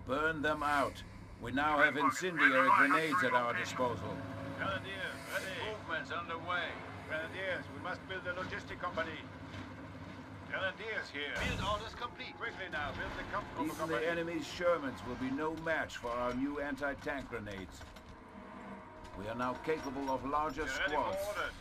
Burn them out. We now have incendiary grenades at our disposal. Grenadiers, ready. Movements underway. Grenadiers, we must build a logistic company. Grenadiers here. Field orders complete. Quickly now, build the Kampfgruppe Even company. the enemy's Shermans will be no match for our new anti-tank grenades. We are now capable of larger Get ready for squads. orders.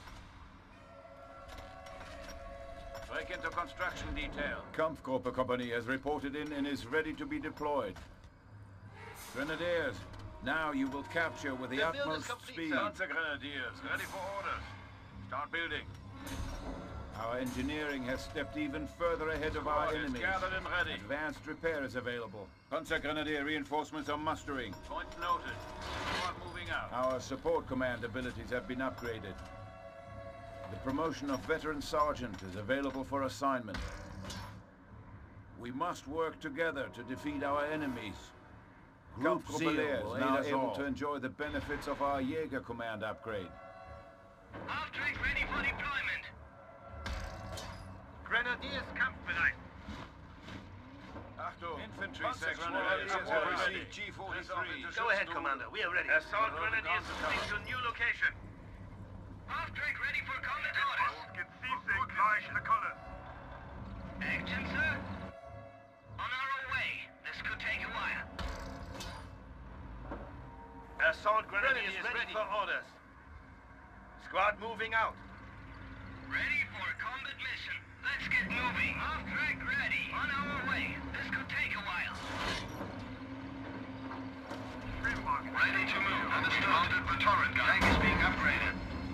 Break into construction detail. Kampfgruppe company has reported in and is ready to be deployed. Grenadiers, now you will capture with the utmost speed. Panzer Grenadiers, ready for orders. Start building. Our engineering has stepped even further ahead of our Squad is enemies. gathered and ready. Advanced repair is available. Panzer Grenadier reinforcements are mustering. Point noted. Squad moving out. Our support command abilities have been upgraded. The promotion of Veteran Sergeant is available for assignment. We must work together to defeat our enemies. Group Zeal Zeal will is aid now us able all. to enjoy the benefits of our Jaeger command upgrade. Auftrag ready for deployment. Grenadiers kampfbereit. Achtung. Infantry Panzer section Grenadiers ready. have Ready. received G-43. Go ahead, Commander. We are ready. Assault Grenadiers moving to new location. Auftrag ready for combat orders. Gleich the colors. Action, sir. On our way. This could take a while. Assault Grenadiers ready for orders. Squad moving out. Ready for combat mission. Let's get moving. Auftrag ready. On our way. This could take a while. Ready to move. Understood. Mounted the turret gun. Tank is being upgraded.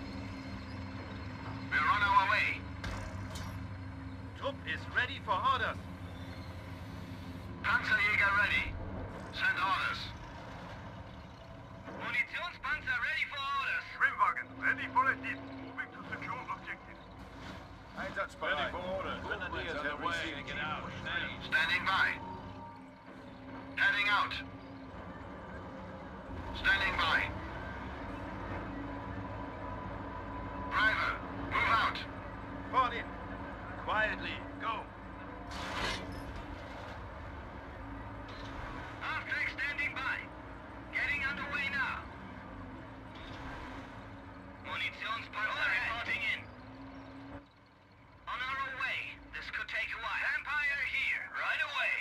We're on our way. Trupp is ready for orders. Panzerjäger ready. Send orders. Munitionspanzer ready for orders. Trimwagen ready for a hit. Moving to secure objective. Einsatzbereit. Ready for orders. Grenadiers have received G-43. Standing by. Heading out. Standing by. Driver, move out. Fall in. Quietly. Go. Auftrag standing by. Getting underway now. Munitionspanzer reporting in. On our way. This could take a while. Vampire here. Right away.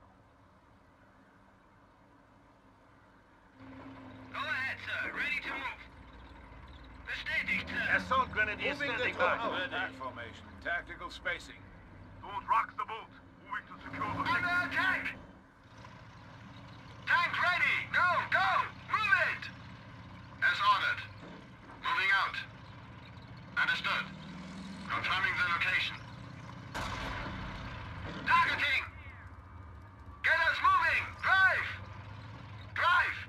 Go ahead, sir. Ready to move. Bestätigt, sir. Assault Grenadiers standing by. Attack formation. Tactical spacing. Don't rock the boat. Moving to secure Under attack! Tank ready! Go! Go! Move it! As ordered. Moving out. Understood. Confirming the location. Targeting! Get us moving! Drive! Drive!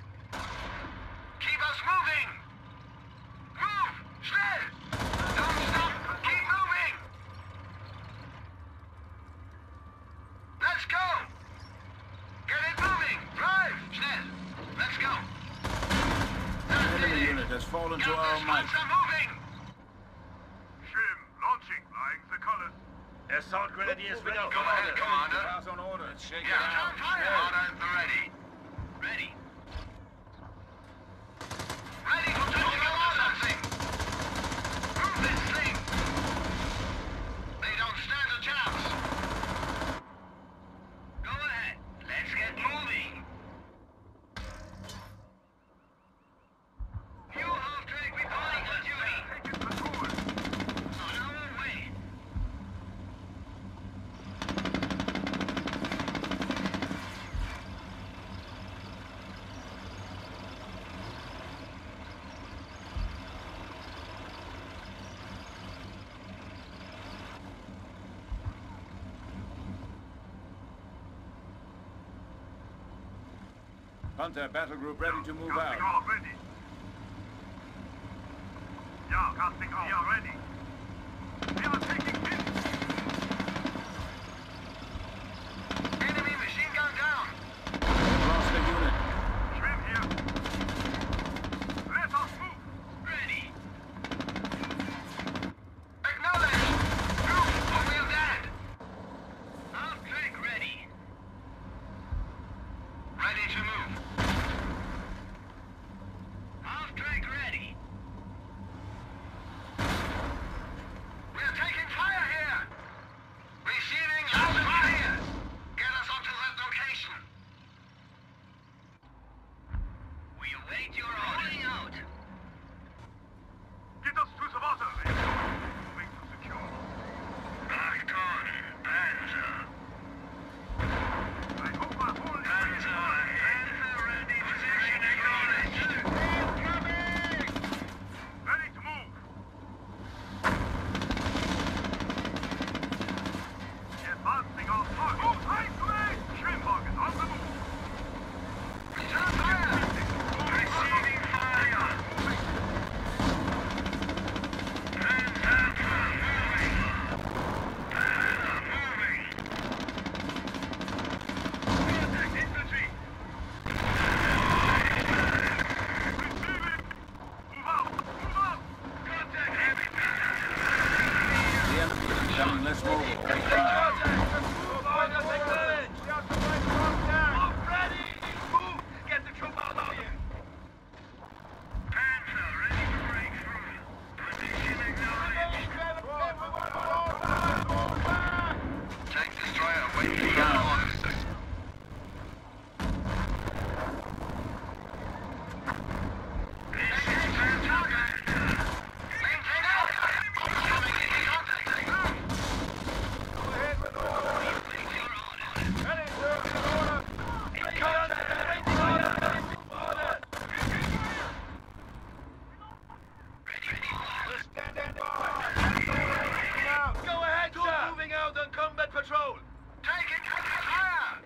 Keep us moving! Move! Schnell! Don't stop! Keep moving! Let's go! Get it moving! Drive! Schnell! Let's go! Enemy unit has fallen to our might. moving! Shim, launching, flying the colors. Assault Grenadiers ready. Go ahead, Commander. Pass on order. Let's shake it Yeah, out. order at the ready. Ready. Ready for tactical something. Move this thing. They don't stand a chance. Go ahead. Let's get moving. New Auftrag reporting for duty. On our way. Panther battle group ready to move out. ready. Yeah, casting off. Yeah, ready. We are taking hit. Enemy machine gun down. Lost a unit. Schwimm here. Let us move. Ready. Acknowledge. Move or we'll dead. Auftrag ready. becoming less mobile all the time. Panther, ready to break through. Position acknowledged. Tank destroyer awaiting ground orders. This is Panther. Maintain out! Coming into contact. Go ahead, sir. Moving out on combat patrol. Taking fire!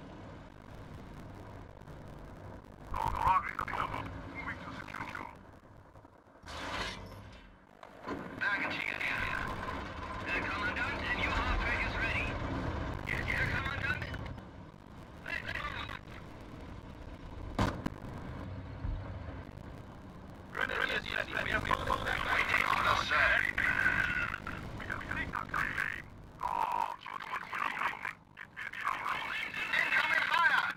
Moving to secure. Targeting an area. The Commandant and your halfback is ready. Yes, sir, Commandant. Let's move. Waiting orders, sir. Incoming fire!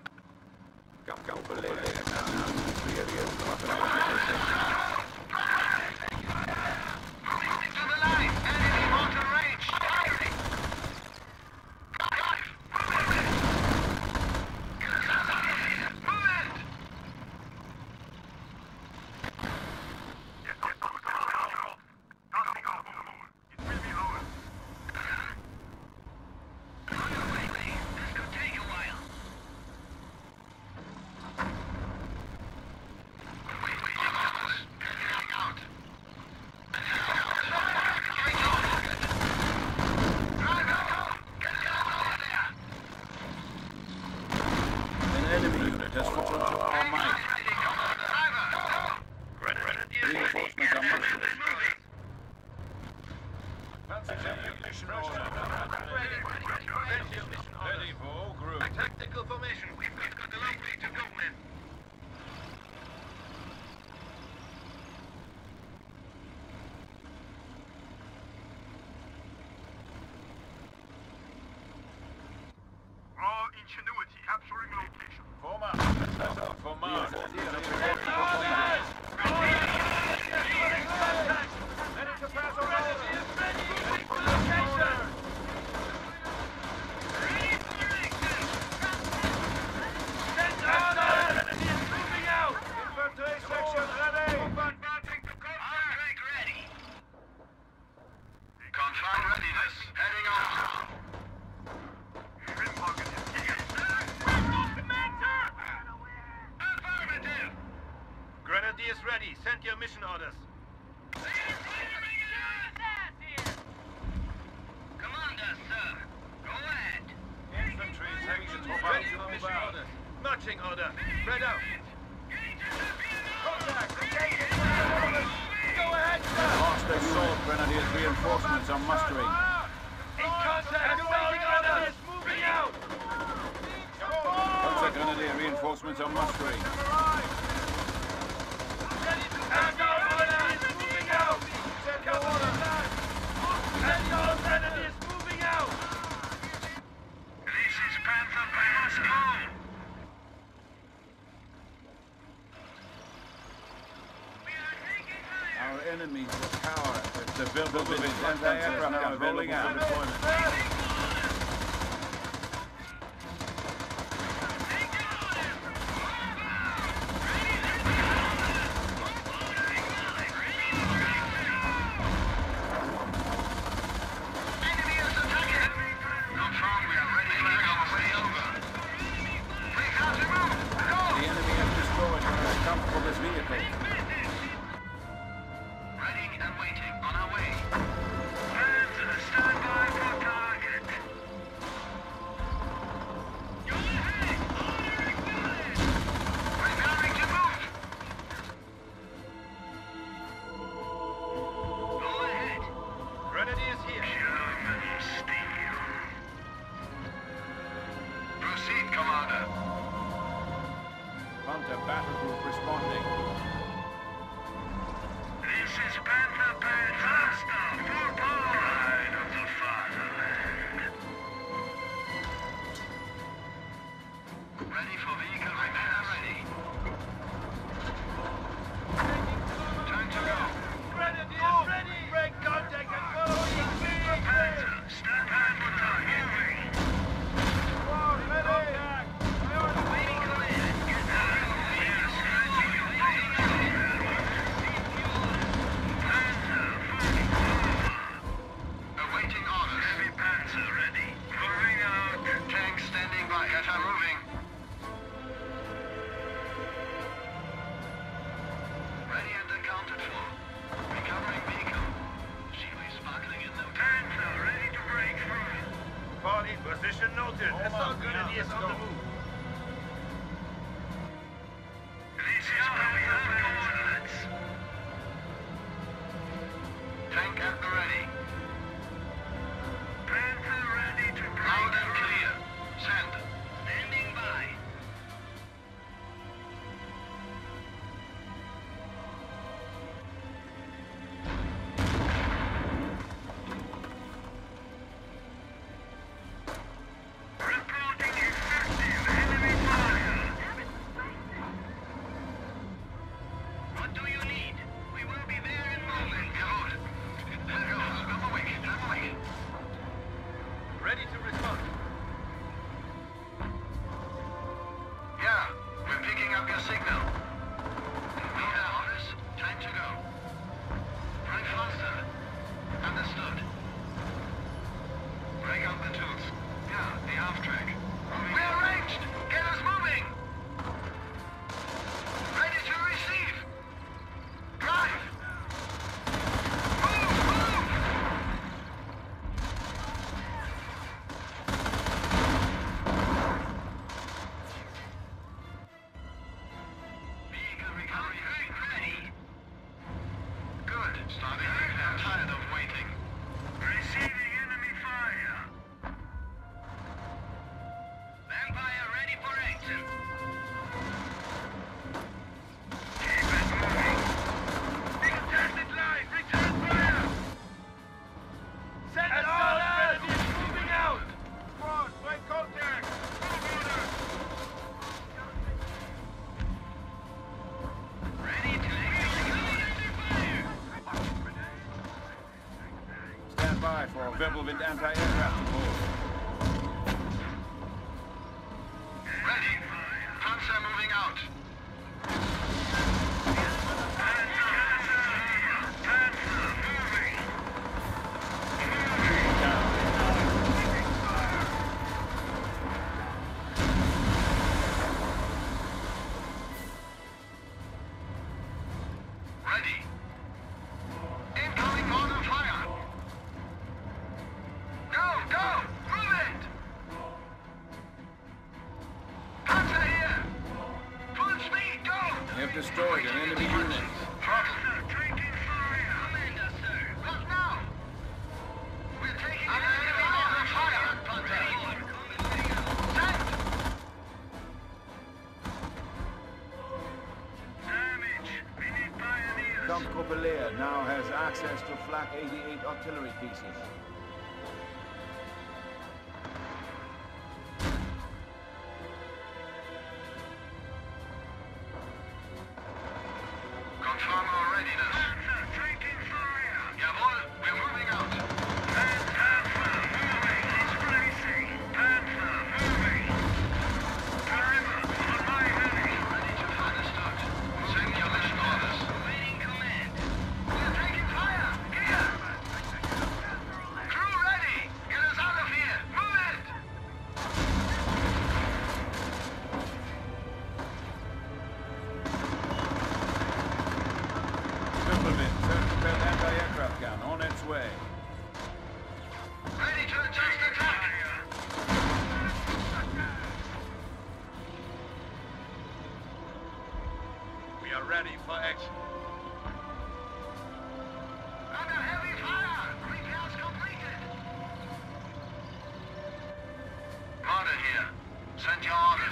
Moving to the line. Enemy mortar range. Firing. Drive. Move it. Move it. On your way, Lee. This could take a while. Waiting orders. Heading out. An enemy unit has fallen to our might. Reinforcements are much. Ready for all group. Tactical formation. We've got the long way to go, men. Raw ingenuity capturing location. Form up. For Mars. Confine readiness. Heading off. Affirmative. Grenadiers ready. Send your mission orders. Commander, sir. Go ahead. Infantry section for Ready for mission orders. Marching order. Spread out. Contact. Go ahead, sir. Lost assault grenadiers reinforcements are mustering. In contact. Awaiting orders. Moving out. Panzer grenadier reinforcements are mustering. Ready to send our orders. Moving out. Send your orders. Send your grenadiers moving out. This is Panther Pass. Go. Our enemies will cower if the Vilbovin anti-aircraft now rolling out. Enemy is attacking. Confirm we are ready to make our way over. We have to move. Go. The enemy has destroyed one of the comfortable vehicles. Ready and waiting. On our way. Hands stand by for target. Preparing to move. Go ahead. Grenadiers here. German steel. Proceed, Commander. Hunter battle group responding. This is Panther Pass. Faster. Stand by for Wirbelwind anti-aircraft support. Ready. Panzer moving out. Ready. Incoming mortar fire. Go, go! Move it! Panzer here! Full speed, go! We have destroyed an enemy unit. Throttle. Taking fire. Commander, sir. Look now! We're taking an enemy mortar fire, Panzer. Send! Damage. We need pioneers. Count Coppelia now has access to Flak 88 artillery pieces. Confirm our readiness. Panzer, taking fire. Jawohl, we're moving out. Panzer, moving. Displacing. Panzer, moving. Driver, on my heavy. Ready to understood. Send your mission orders. Waiting command. We're taking fire. Here. Crew ready. Get us out of here. Move it. Wirbelwind, Zerstört anti-aircraft gun on its way. Ready to adjust attack. We are ready for action. Under heavy fire. Repairs completed. Marder here. Send your orders.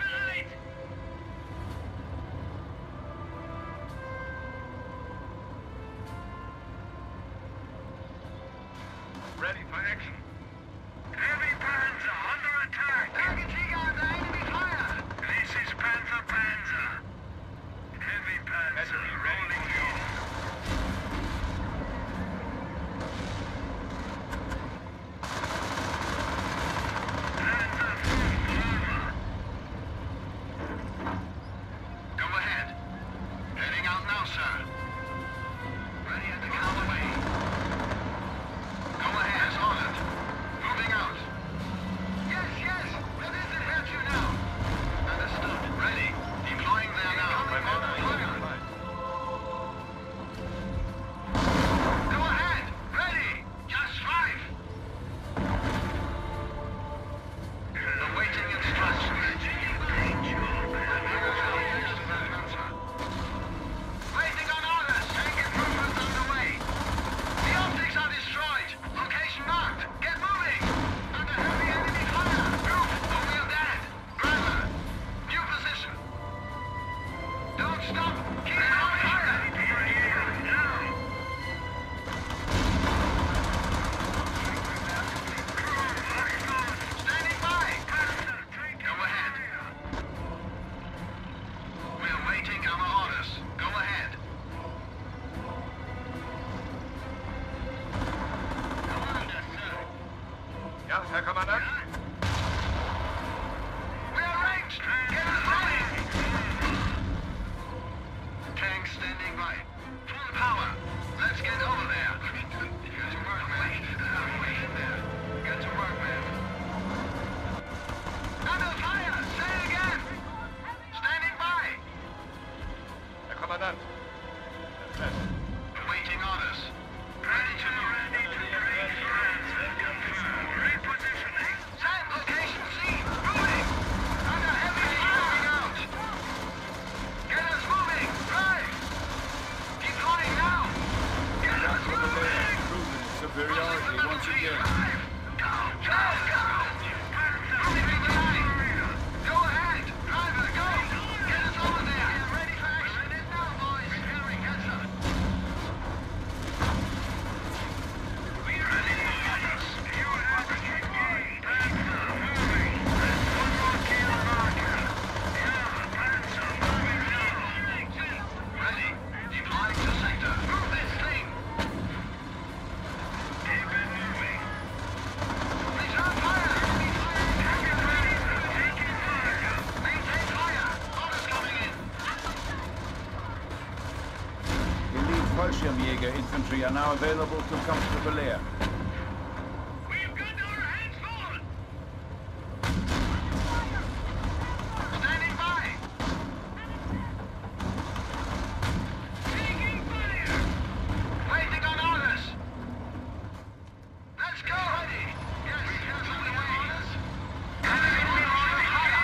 Ready for action. Heavy Panzer under attack. Targeting under enemy fire. This is Panzer. Heavy Panzer rolling in. Panzer forward. Go ahead. Heading out now, sir. Ready at the counterway. Go ahead, as ordered. Moving out. Yes, yes. That is it, hurt you now. Understood. Ready. Deploying there now. Go ahead. Ready. Just 5. Awaiting instructions. Waiting on orders. Tank improvements underway. The optics are destroyed. Location marked. Get moving. Under heavy enemy fire. Roof. We are dead. Driver. New position. Don't stop. Keep on fire. Now. Standing by. Go ahead. We are waiting our orders. Go ahead. Commander, sir. Ja, Herr Kommandant. We're arranged! Get us running! Tank standing by. Full power. Let's get over there. Get to work, man. Wait there. Get to work, man. Under fire! Say it again! Standing by! Herr Kommandant. Awaiting orders. Ready to move. Repositioning. Send location C. Moving. Under heavy fire out. Get us moving. Drive. Deploying now. Get us moving. Proven its superiority once again. Go, go, go. Moving to the line. Go ahead. Driver, go. Get us over there. Ready for action. It now, boys. Repairing. Yes, sir. We are ready for orders. You have it. Panzer moving. One more kill marker. Yeah, Panzer moving now. Ready. Deploying to sector. Move this thing. Keep it infantry are now available to comfortable air. We've got our hands full! Standing by! Taking fire! Waiting on orders! Let's go! Ready! Yes, here's on the way! Orders! Enemy on fire!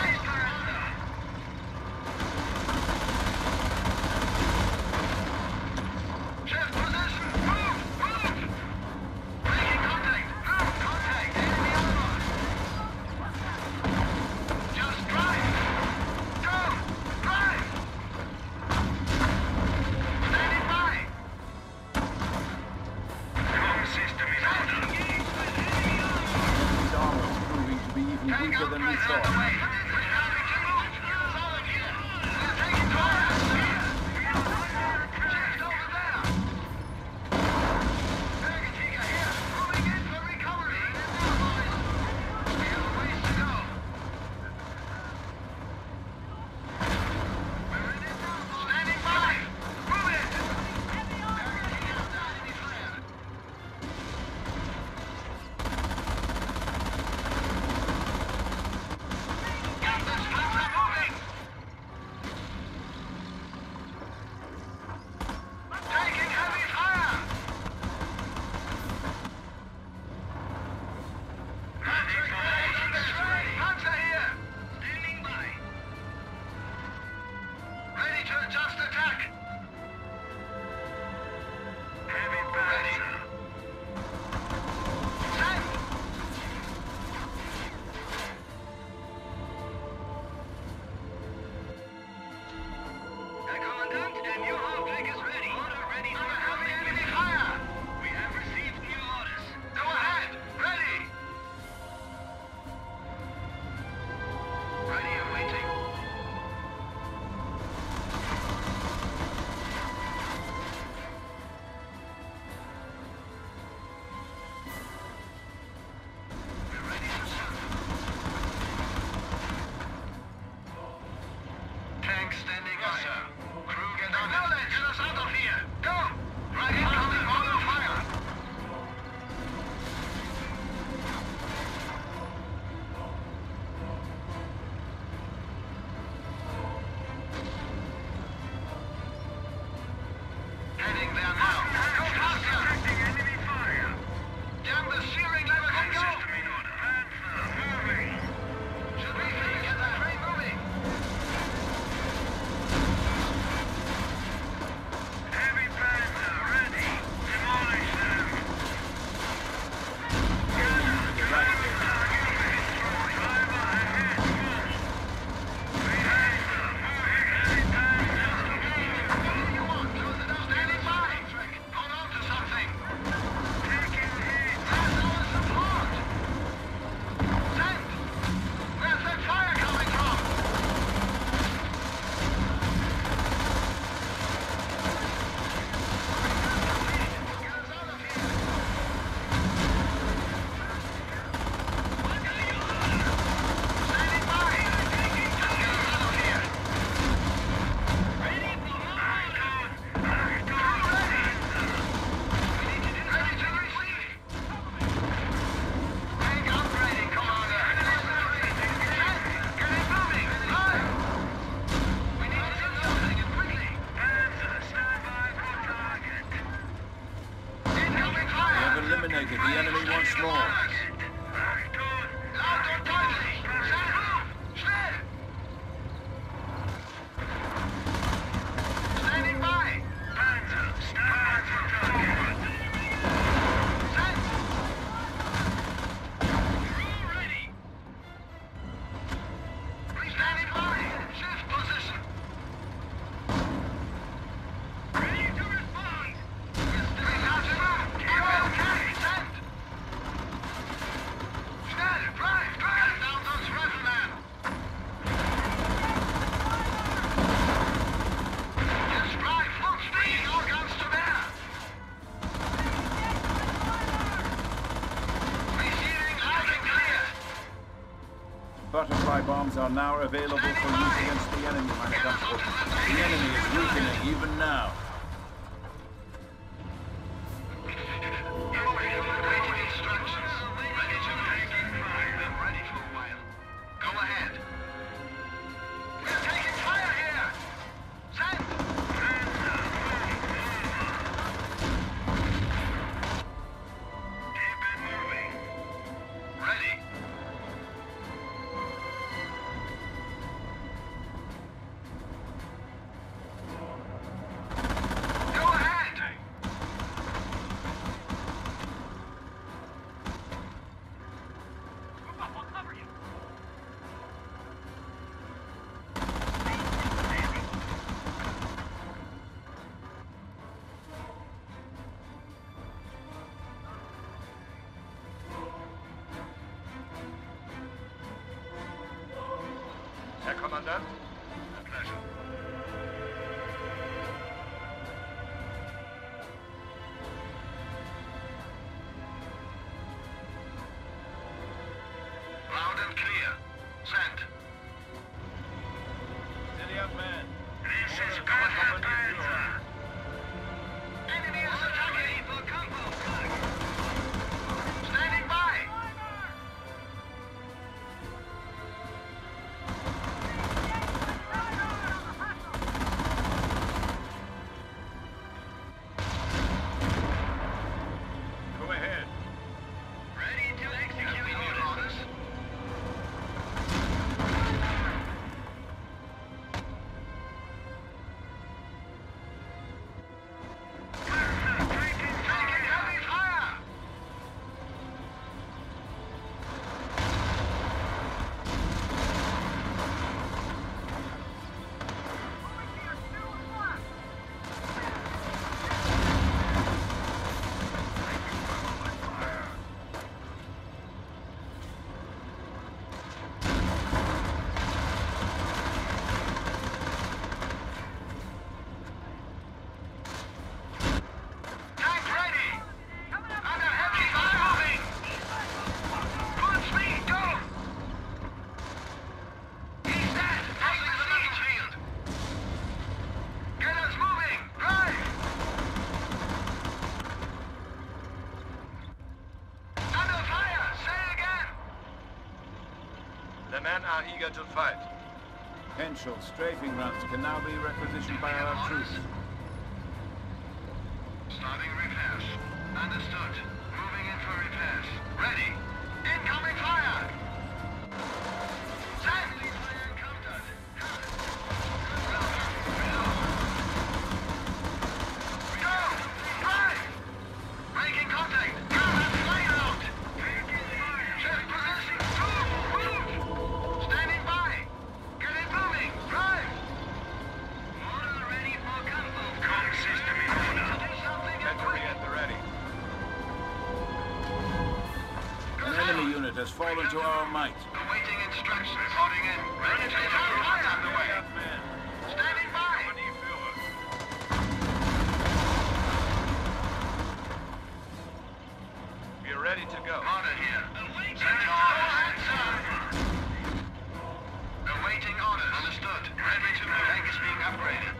Shift position! Move! Move! Making contact! Move! Contact! Enemy over! Just drive! Go! Drive! Standing by! Comm system is out. Engaged with enemy armor! Enemy's armor is proving to be even Tank weaker than we upgrades on the thought. way. We're having to move. Here's all of you. We're taking fire, sir. Shift over there. Bergatica here. Moving in for recovery. Now, boys. We have a ways to go. We're in it now, boys. Standing by. Move it. Bergatica under enemy fire. Got this Panzer moving! Taking heavy fire! Panzer grenade on this way! Panzer here! Standing by! Ready to adjust attack! Heavy Panzer! Send! Herr Kommandant, der new Hauptweg is ready. Order ready for heavy enemy fire. We have received new orders. Go ahead. Ready. Ready and waiting. We're ready to serve. Tank standing by. Sir. Crew get on it. Get us out of here. Go! Right incoming order fire. Heading there now. Go faster! Enemy fire. Jam the steering lever and go! System in order. Moving. Should we get that train moving? Heavy Panzer ready. Demolish them. Driver ahead. We have them. Heavy Panzer. What do you want? Close it up. Standing by. Hold on to something. Taking hit. That's our support. Send. Where's that fire coming from? Get us out of here. Standing by. Get us out of here. Ready for more. Ready to receive. Tank upgrading, Commander. Get it moving. Live. We need to do something and quickly. Panzer, stand by for target. Incoming fire. We have eliminated the enemy once more. Loud or tightly. Schnell. Standing by. Panzer, stand by for target. Send. Crew ready. Standing by. Shift position. Ready to respond. We have to move. Okay. Send. Schnell. Drive. Drive. Down those riflemen. Yes, drive. Full speed. All guns to bear. Receiving loud and clear. Butterfly bombs are now available for use against the enemy, meine Kampfgruppen. The enemy is weakening even now. Kommandant. A pleasure. Loud and clear. Send. Steady up, man. This is Panzer Panzer. Enemy is attacking for combo. Standing by. Go ahead. Ready to execute orders. Taking heavy fire. Tank ready. Under heavy fire. Moving. Full speed, go. He's dead. Taking the battlefield. Get us moving. Drive. Under fire. Say again. The men are eager to fight. Potential strafing runs can now be requisitioned by our troops. Starting repairs. Understood. Moving in for repairs. Ready. Incoming fire. Friendly fire encountered. Go! Drive! Making contact. Flying out. Check position. Move! Standing by. Get it moving. Drive! Order ready for combo. Comm system in order. Do something and Infantry quick. at the ready. An enemy unit has fallen to our might. Awaiting instructions. Reporting in. Ready to fire. Fire underway. man. Standing by. We are ready to go. Order here. Send your hands up. Awaiting orders. Understood. Ready to move. Tank is being upgraded.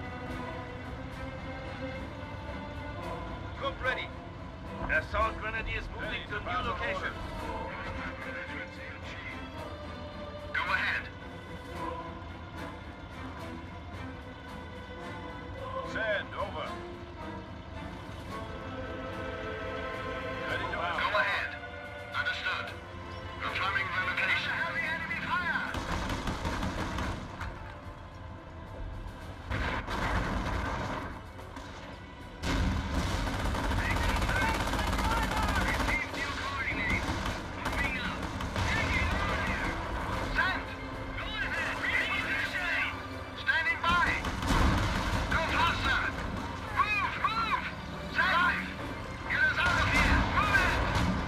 Troop ready. Assault grenadiers moving to new location. Go ahead. Send, over. Ready to mount. Go ahead. Understood. Confirming the location. Heavy enemy fire. Received your coordinates. Moving out. Send. Go ahead. Repositioning. Standing by. Go faster. Move, move. Drive. Get us out of here. Move it.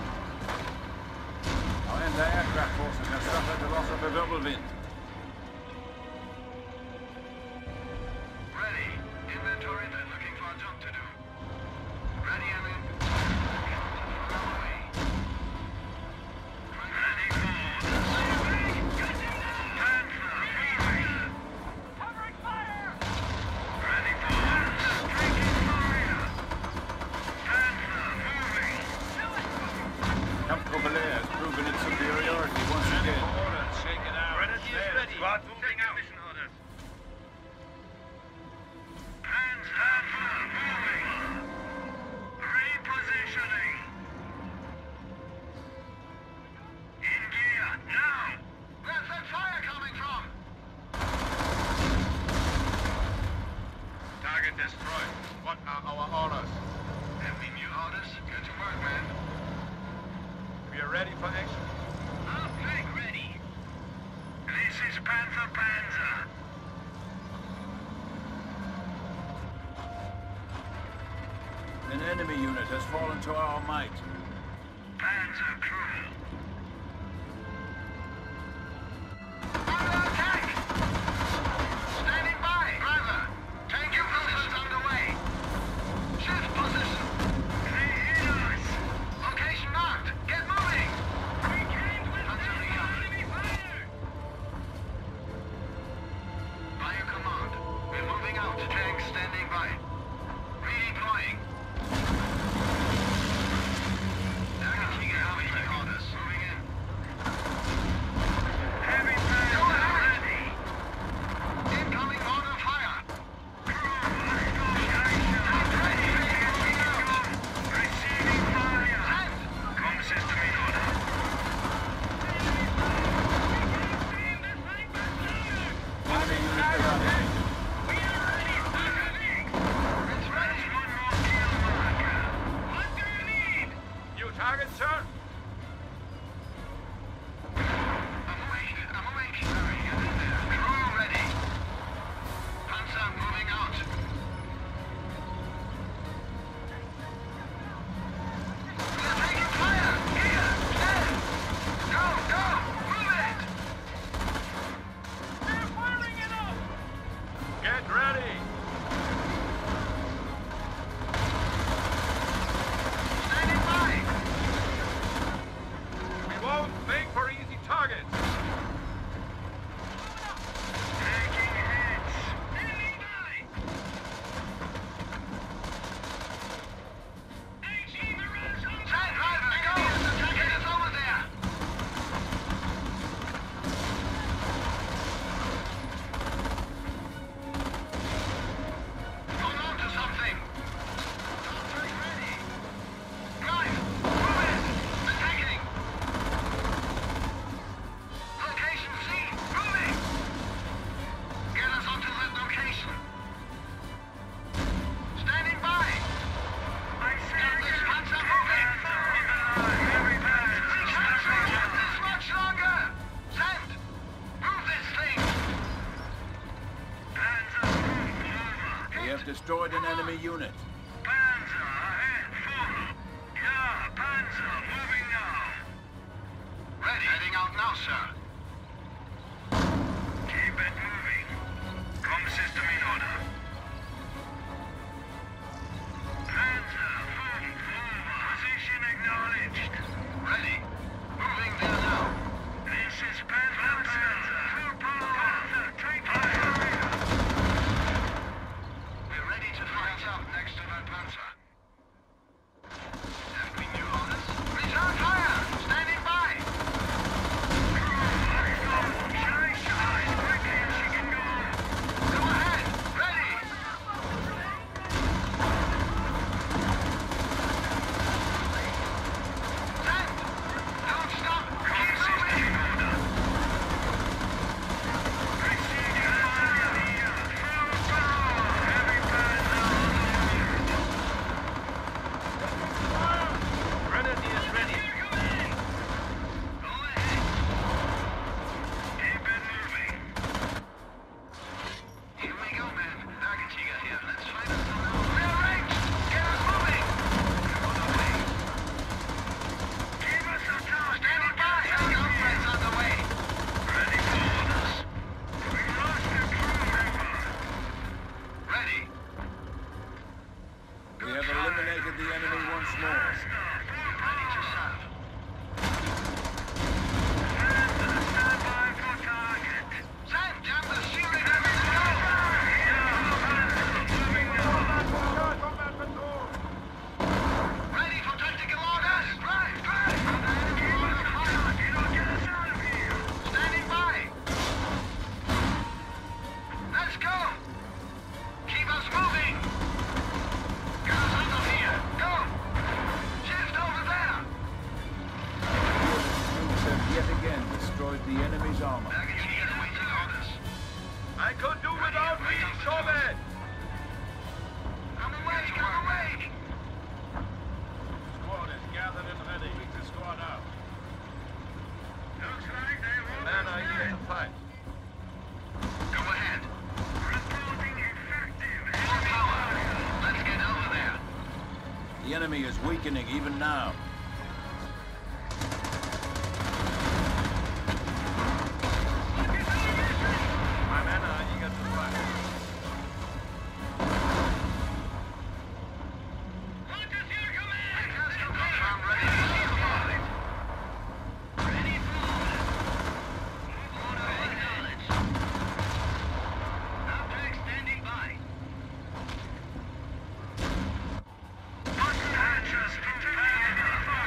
Our anti-aircraft forces have suffered the loss of a Wirbelwind. Ready. Inventory, they're looking for a job to do. Ready and in. On our way. Ready for Panzer, moving. Covering fire! Ready for taking fire! Panzer, moving. Camp Cobalair has proven its superiority once again. Orders, shake it out. Grenadiers ready. Squad Moving out. Mission orders. Panzer, moving. Repositioning. In gear, now! Where's that fire coming from? Target destroyed. What are our orders? Have we new orders? Good to work, man. We are ready for action. Our tank ready. This is Panzer Panzer. An enemy unit has fallen to our might. Panzer crew. Under attack! target, sir? I'm awake. Hurry, get in there. Crew ready. Panzer moving out. We're taking fire! Here! Clear! Go! Move it! They're firing it up! Get ready! Standing by! We won't make for easy targets. Taking hits! Standing by! HE Mirage on time! Driver, go! Get us over there! Hold on to something! Tank ready! Drive! Move it! Attacking! Location C! Moving! Get us onto that location! Standing by! I see this Panzer moving! Every Panzer! We can't resist this much longer! Send! Move this thing! Panzer move over! We have destroyed an enemy unit. Panzer ahead, full! Yeah, Panzer moving now! Ready. Heading out now, sir. Keep it moving. Com system in order. Panzer, full, position acknowledged. Ready. Moving there now. This is Panzer. Full power. Panzer, take fire. We're ready to fight up next to that Panzer. Have we new orders? Return fire! Standing by! Go ahead! Ready! Send! Don't stop! Keep moving! Grenadiers ready. Go ahead! Keep it moving! Here we go, man. Target here. Let's find us some more. Rearrange! Get us moving! On the way. Keep us on top. Standing by! Heavy upgrades on the way. Ready for orders. We lost a crew member. Ready. We have eliminated the enemy once more. Ready to serve. Stand by for target. Sam, jam the shielding enemy. Ready for tactical orders. Drive! Standing by. Let's go. Keep us moving. Get us out of here. Go. Shift over there. Troops have yet again destroyed the enemy's armor. Baggage here awaiting orders. I could do without being so bad. I'm awake. Squad is gathered and ready. Take the squad out. Looks like they won't Men are here to fight. Go ahead. Reporting effective. Full power. Let's get over there. The enemy is weakening even now. My men are eager to fight. What is your command? Confirm ready for deployment. Ready for order. Order acknowledged. Apex standing by. Panzers to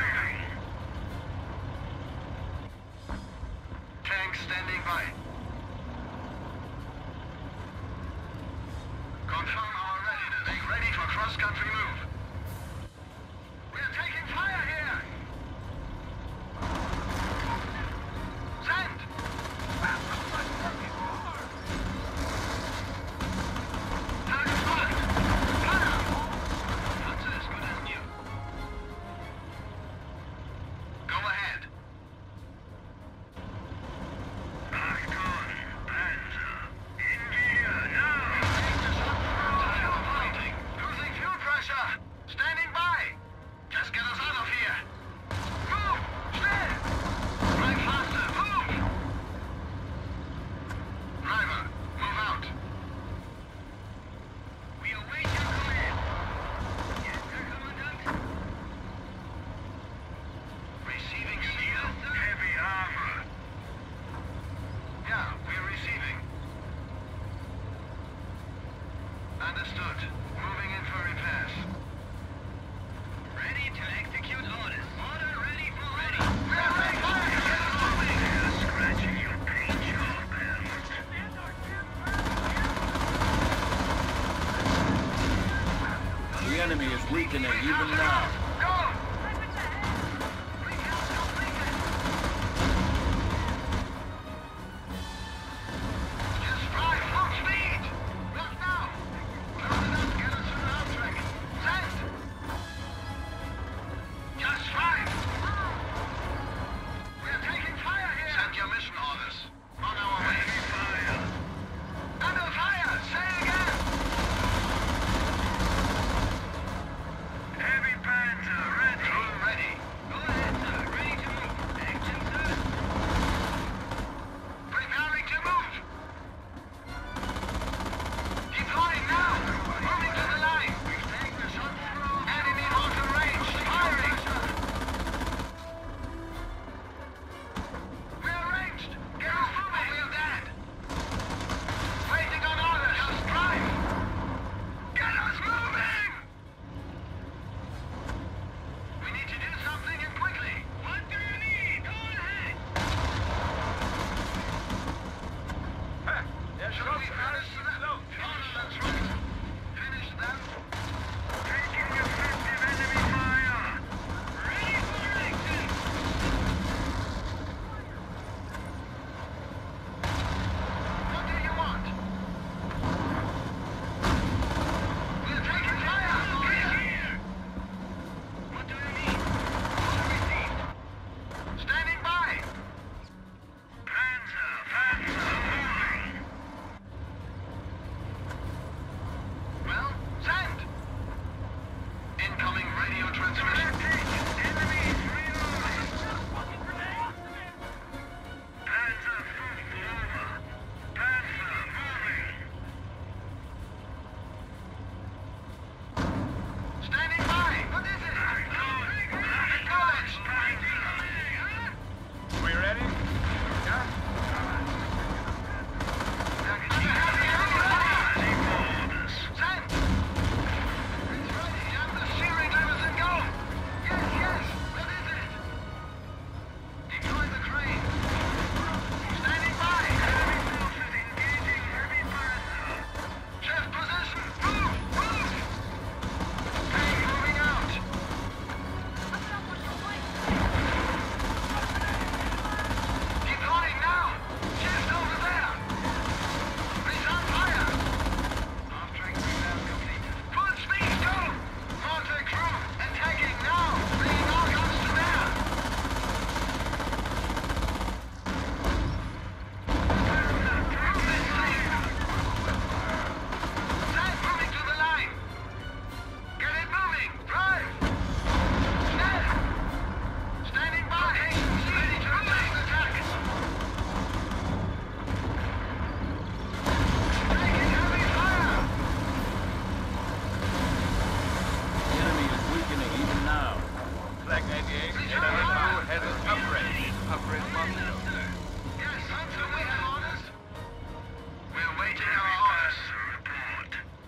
King. Enemy has an upgrade. Upgrade Moscow. Yes, sir, we have orders. We're waiting our orders. Report.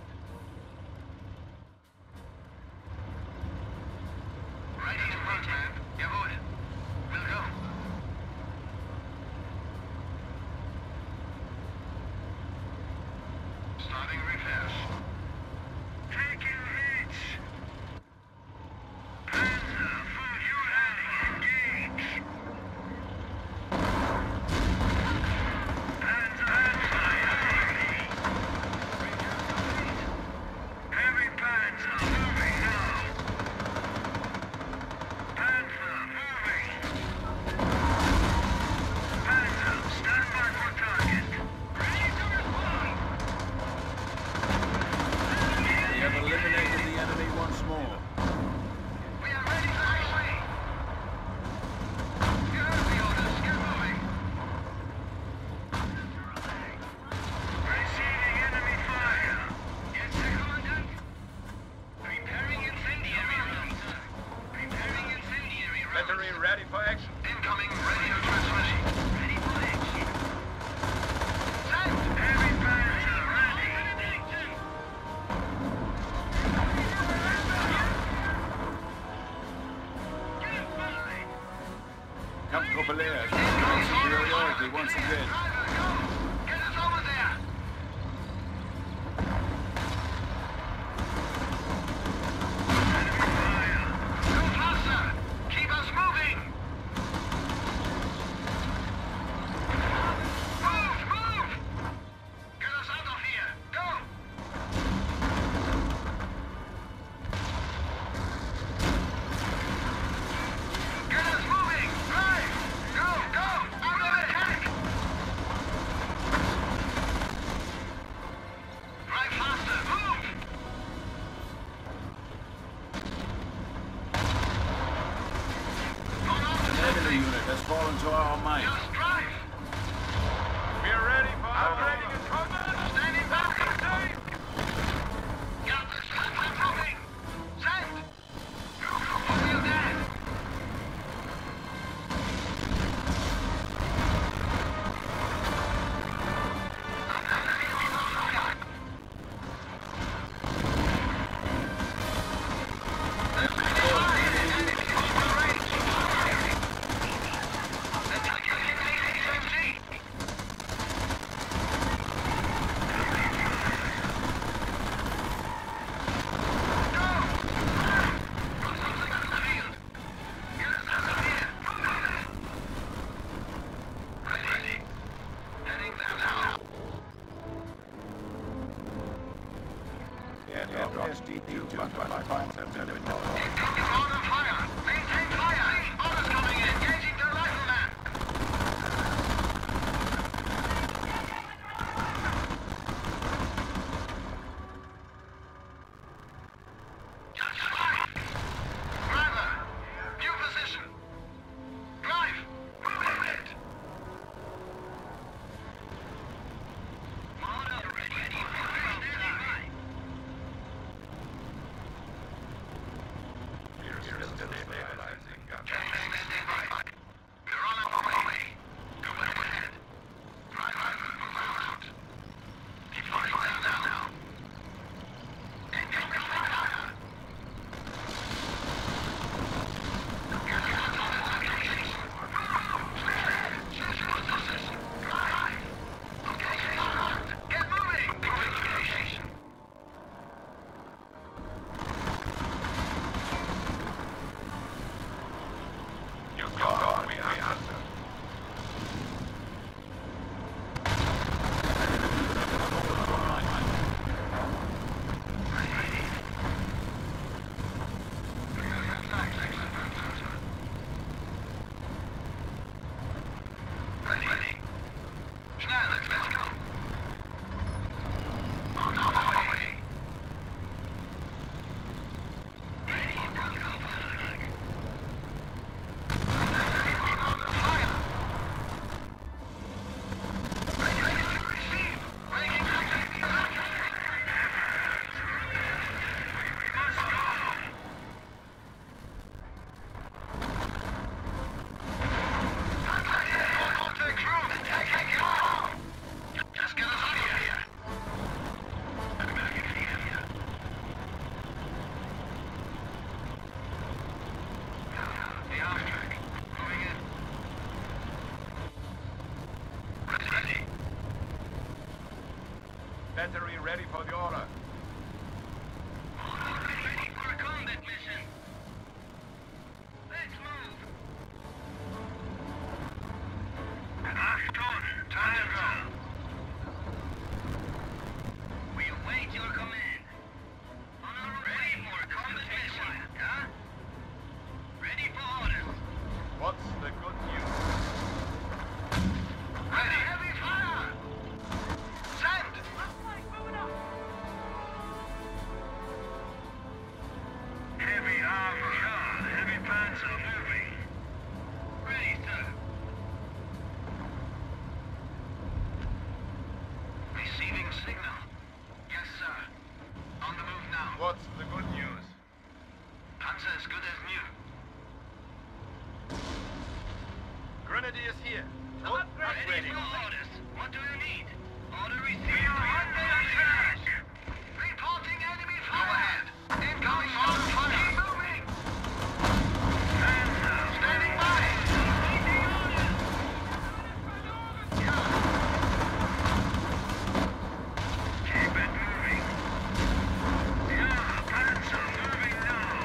Ready to front, man. Jawohl. We'll go. Starting repairs. Taking hits. Panzer, full unit, engage. Heavy Panzer moving now. Panzer moving. Panzer, stand by for target. Ready to respond. We have eliminated the enemy once more. We are ready for action. You heard the orders. Get moving. Receiving enemy fire. Yes, sir, Commandant. Preparing incendiary rounds. Preparing incendiary rounds. Battery ready for action. Incoming radio transmission. Ready for action. Send. Heavy Panzer ready. Camp Coppelia has shown superiority once again. Driver, go. Get us over there. Enemy fire. Go faster. Keep us moving. Move, move. Get us out of here. Go. Get us moving. Drive. Go, go. Under attack. Drive faster. Move. Go on to An enemy something. unit has fallen to our might. Just drive. We're ready for upgrading and combat. Standing back. Got this. I'm moving. Send. Over you there. ready for the order. Ready for a combat mission. Let's move. Achtung, time to go. We await your command. On our way for a combat mission, huh? Ready for orders. What's the good news? Ready. Heavy fire. Send. Heavy armor. Heavy panzer moving. Ready, sir. Receiving signal. Yes, sir. On the move now. What's the good news? Panzer as good as new. Grenadiers here. Ready for orders. What do you need? Order received. We are under attack. Reporting enemy fire. Go ahead. Incoming order fire. Keep moving. Standing by. Yeah. Keep it moving. Yeah, Panzer moving now.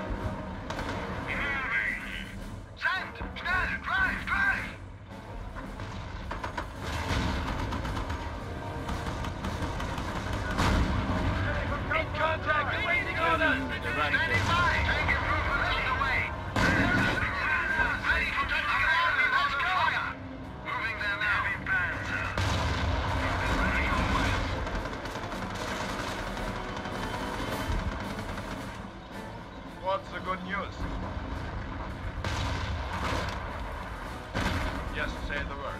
Moving. Send. Schnell. Drive. In contact, awaiting orders. Standing by. Take improvements on the way. Ready for taking an army. Let's go. Moving there now. Heavy Panzer. Ready for fire. What's the good news? Just say the word.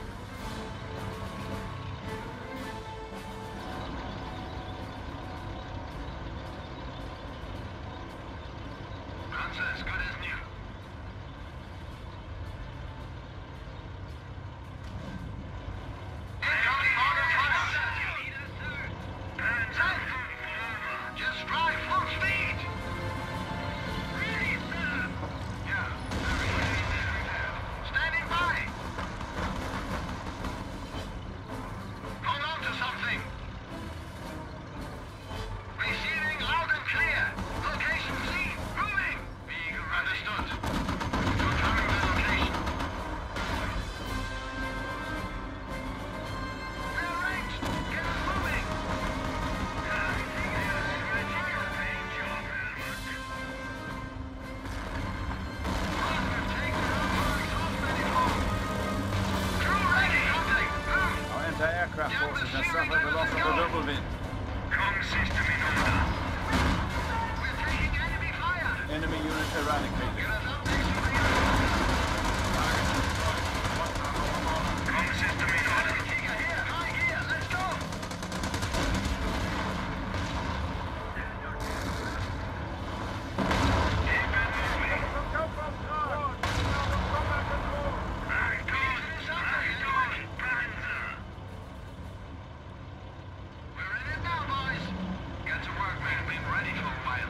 Panzer as good as new. Incoming order fire. Panzer. Just drive full speed. Ready, sir. Yeah. Standing by. Hold on to something. Receiving loud and clear. Location seen. Moving. Vehicle understood. Confirming the location. We're ranged. Get us moving. Crew ready. Contact. Move. Our anti-aircraft forces have suffered the loss of the double wind. Comm system in order. We're taking enemy fire. Enemy unit eradicated. Get us updates from the enemy. Comm system in order. Here, high gear. Let's go. Keep it moving. Panzer. We're in it now, boys. Get to work, man. We've been ready for a while.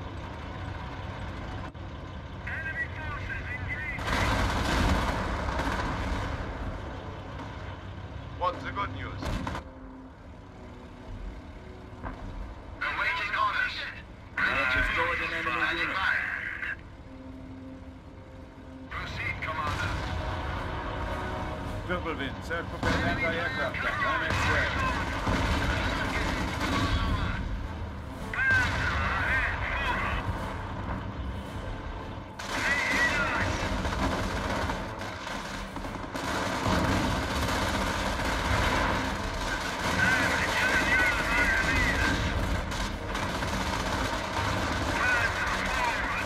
Enemy forces engaged. What's the good news? Awaiting orders. have destroyed an enemy Standing unit. by. Proceed, Commander. Double wind. Self-propelled anti-aircraft gun on its way. Panzer ahead, forward. They hear us. Damage to the new Buccaneers. Panzer forward.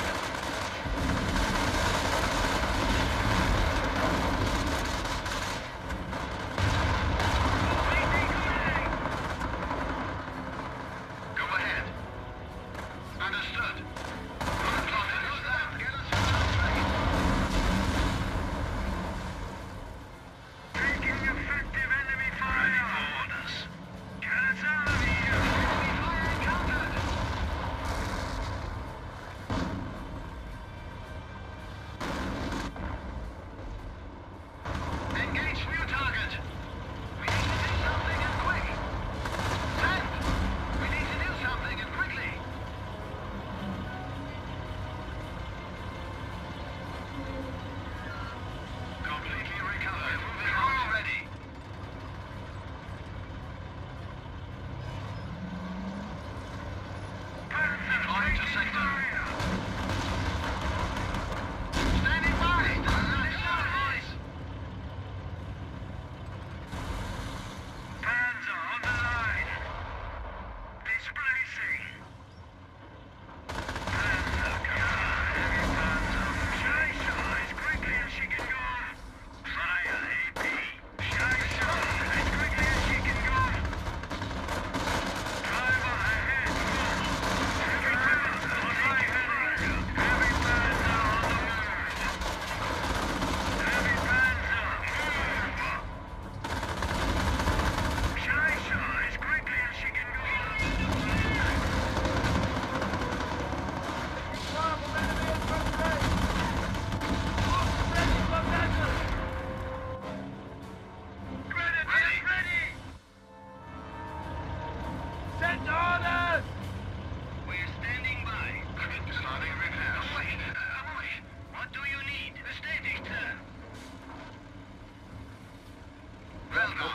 Waiting orders.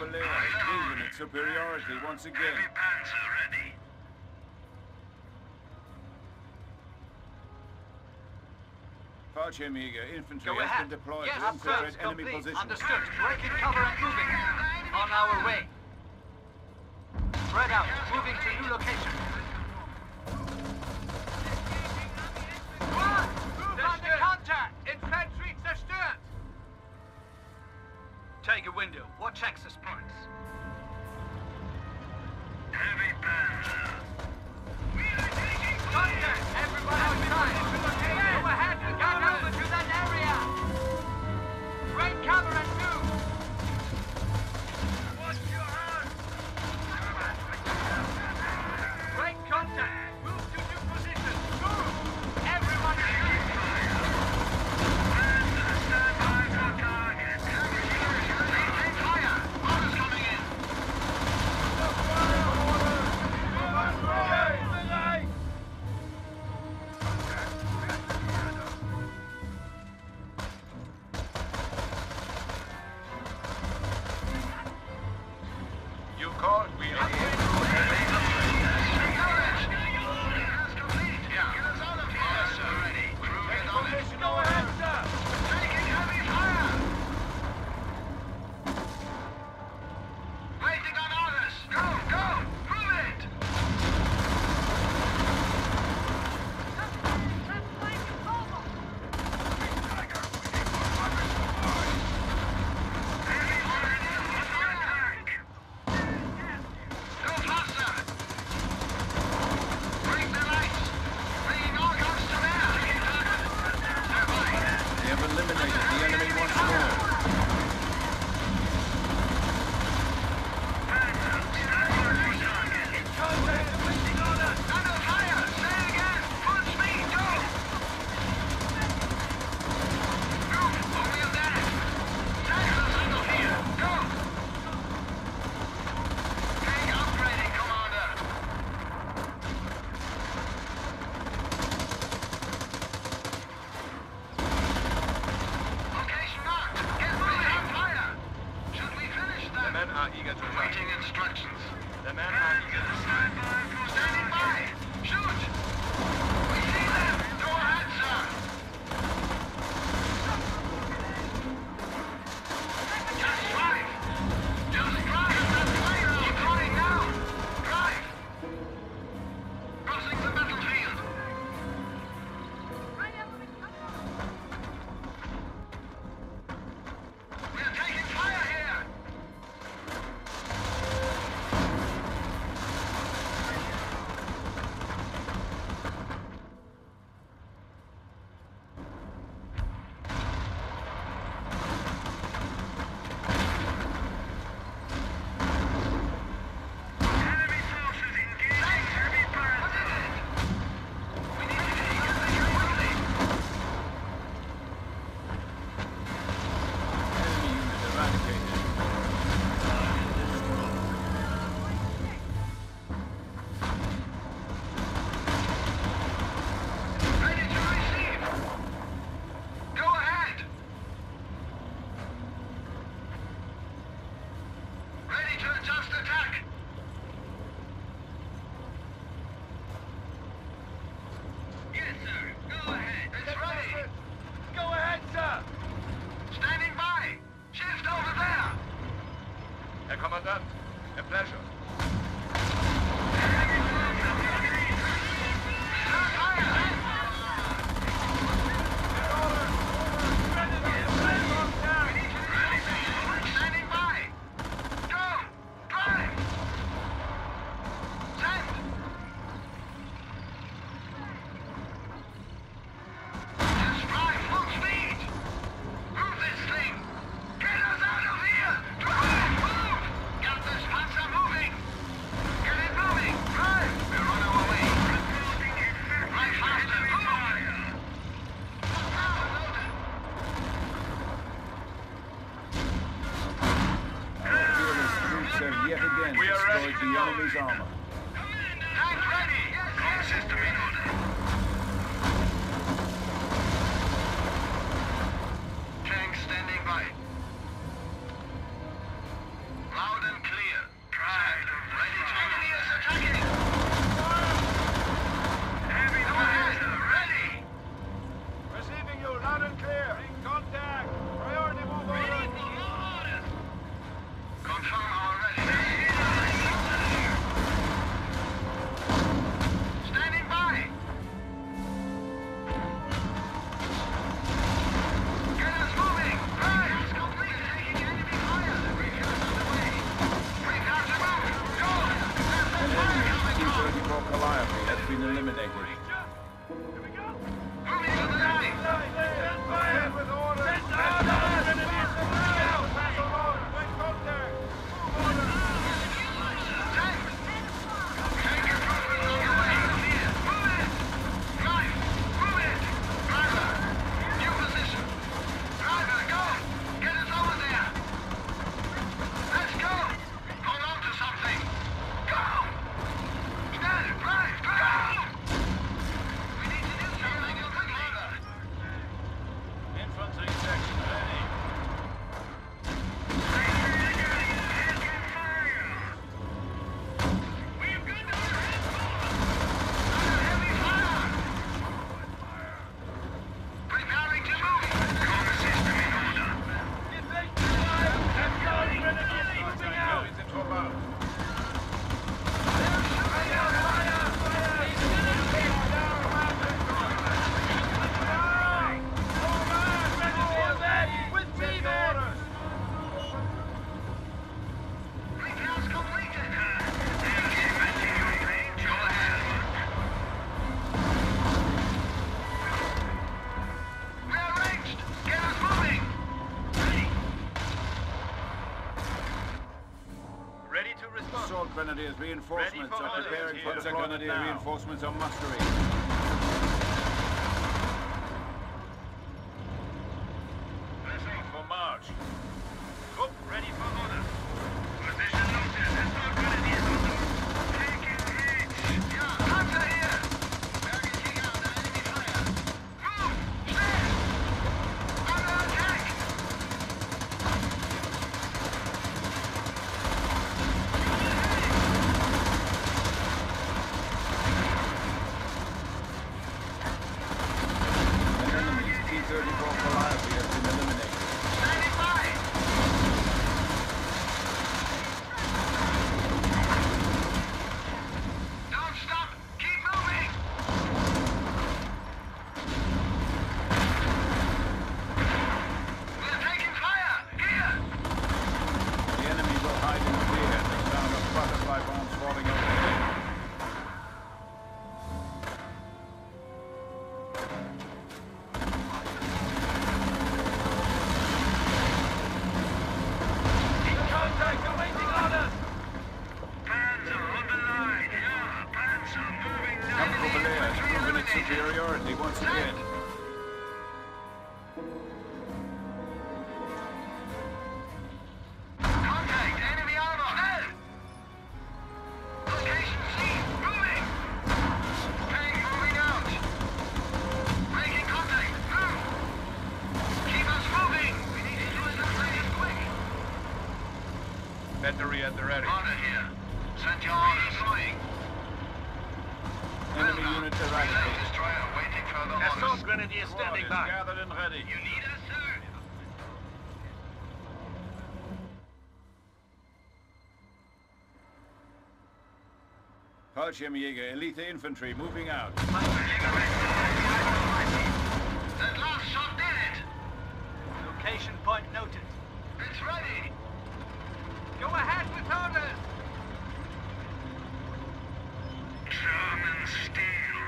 Leia has proven its superiority once again. Heavy Panzer ready. Fallschirmjäger infantry Go has ahead. been deployed Yes, to infiltrate upgrades enemy complete. positions. Understood. Breaking cover and moving. On our way. Spread out. Moving to new location. Move under contact! Infantry zerstört! Take a window. Watch access points. Heavy Panzer. Contact! Everyone outside! Go ahead and get over to that area! Break cover and move! Watch your hand! Break contact! Move to new position! Move! Everyone shoot! Stand by for target. Take fire. Orders coming in. You called, we are here. That's complete. Yeah. Get us out of here. Yes, sir. Ready. Crew, get on it. Go ahead, sir! Taking heavy fire. Waiting on orders. Go, go. Move it. Heavy fire under attack. Go faster. Bring the lights. Bringing all guns to bear. Stand by. They have eliminated the enemy once more. Under fire! Say again! Full speed, go! Move! Only on that! Take us out of here! Go! Tank upgrading, Commander! Location marked! Get moving! On fire! Should we finish The them? men are eager to fight. Waiting instructions. The men are eager to Stand by! Standing by! Shoot! We see them! Go ahead, sir! Just drive! Just drive! That's fire! Keep going now! Drive! Crossing the battlefield! We're taking fire here! Enemy forces engaging heavy Panzer! We need to take a position quickly! Enemy unit eradicated. Ready to receive! Go ahead! Ready to adjust attack! Yes, sir. Go ahead. It's ready! Go ahead, sir! Standing by! Shift over there! Herr Kommandant, a pleasure. Start fire! Standing by! Go! Drive! Send! Just drive full speed! Move this thing! Get us out of here! Drive! Move! Got this Panzer moving! Get it moving! Drive! We're on our way! Drive faster! Move! Power loaded! Our fearless troops have yet again We are ready destroyed to the go. enemy's armor. Tank ready! Yes, all system in order. Tank standing by. Loud Grenadiers, reinforcements for are orders. preparing for Here. deployment Grenadier now. reinforcements are mustering. Ready for march. Troop ready for orders. Position noted. Assault grenadiers on the move. Taking reach. Ja, Panzer hier. Bergen Tiger under enemy fire. Move! Schnell! Under attack! An enemy's T-34 Calliope has been eliminated. Standing by! Don't stop! Keep moving! We're taking fire! Here! The enemy will hide in the rear at the sound of butterfly bombs falling overhead. In contact, awaiting orders. Panzer on the line! Yeah, Panzer moving down! Chemical Enemy Belair has infantry proven its eliminated. superiority once again. Contact! Enemy armor! Schnell! Location seen! Moving! Tank moving out! Making contact! Move! Keep us moving! We need to do it quick! Battery at the ready. Order here. Send your orders. Redeploying. Enemy unit Relay eradicated. destroyer waiting further Assault orders. grenadiers standing by. Gathered and ready. You need us, sir? Fallschirmjäger, Elite Infantry moving out. That last shot did it! Location point noted. It's ready! Go ahead with orders. German steel.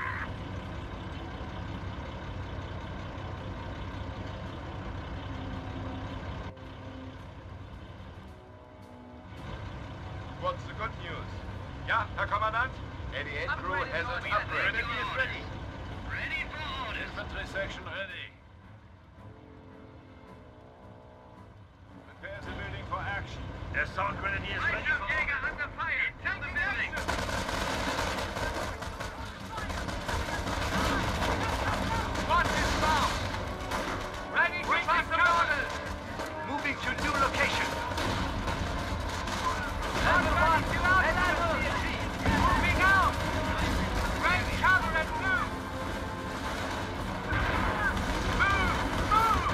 What's the good news? Ja, Herr Kommandant? 88 crew has an upgrade. Grenadiers ready. Ready for orders. Infantry section ready. Prepare the building for action. Assault grenadiers ready for Jäger under fire. Tell the building. What is found? Ready to pass orders. Moving to new location. Level 1, level. Moving out. Range cover and move. Move, move.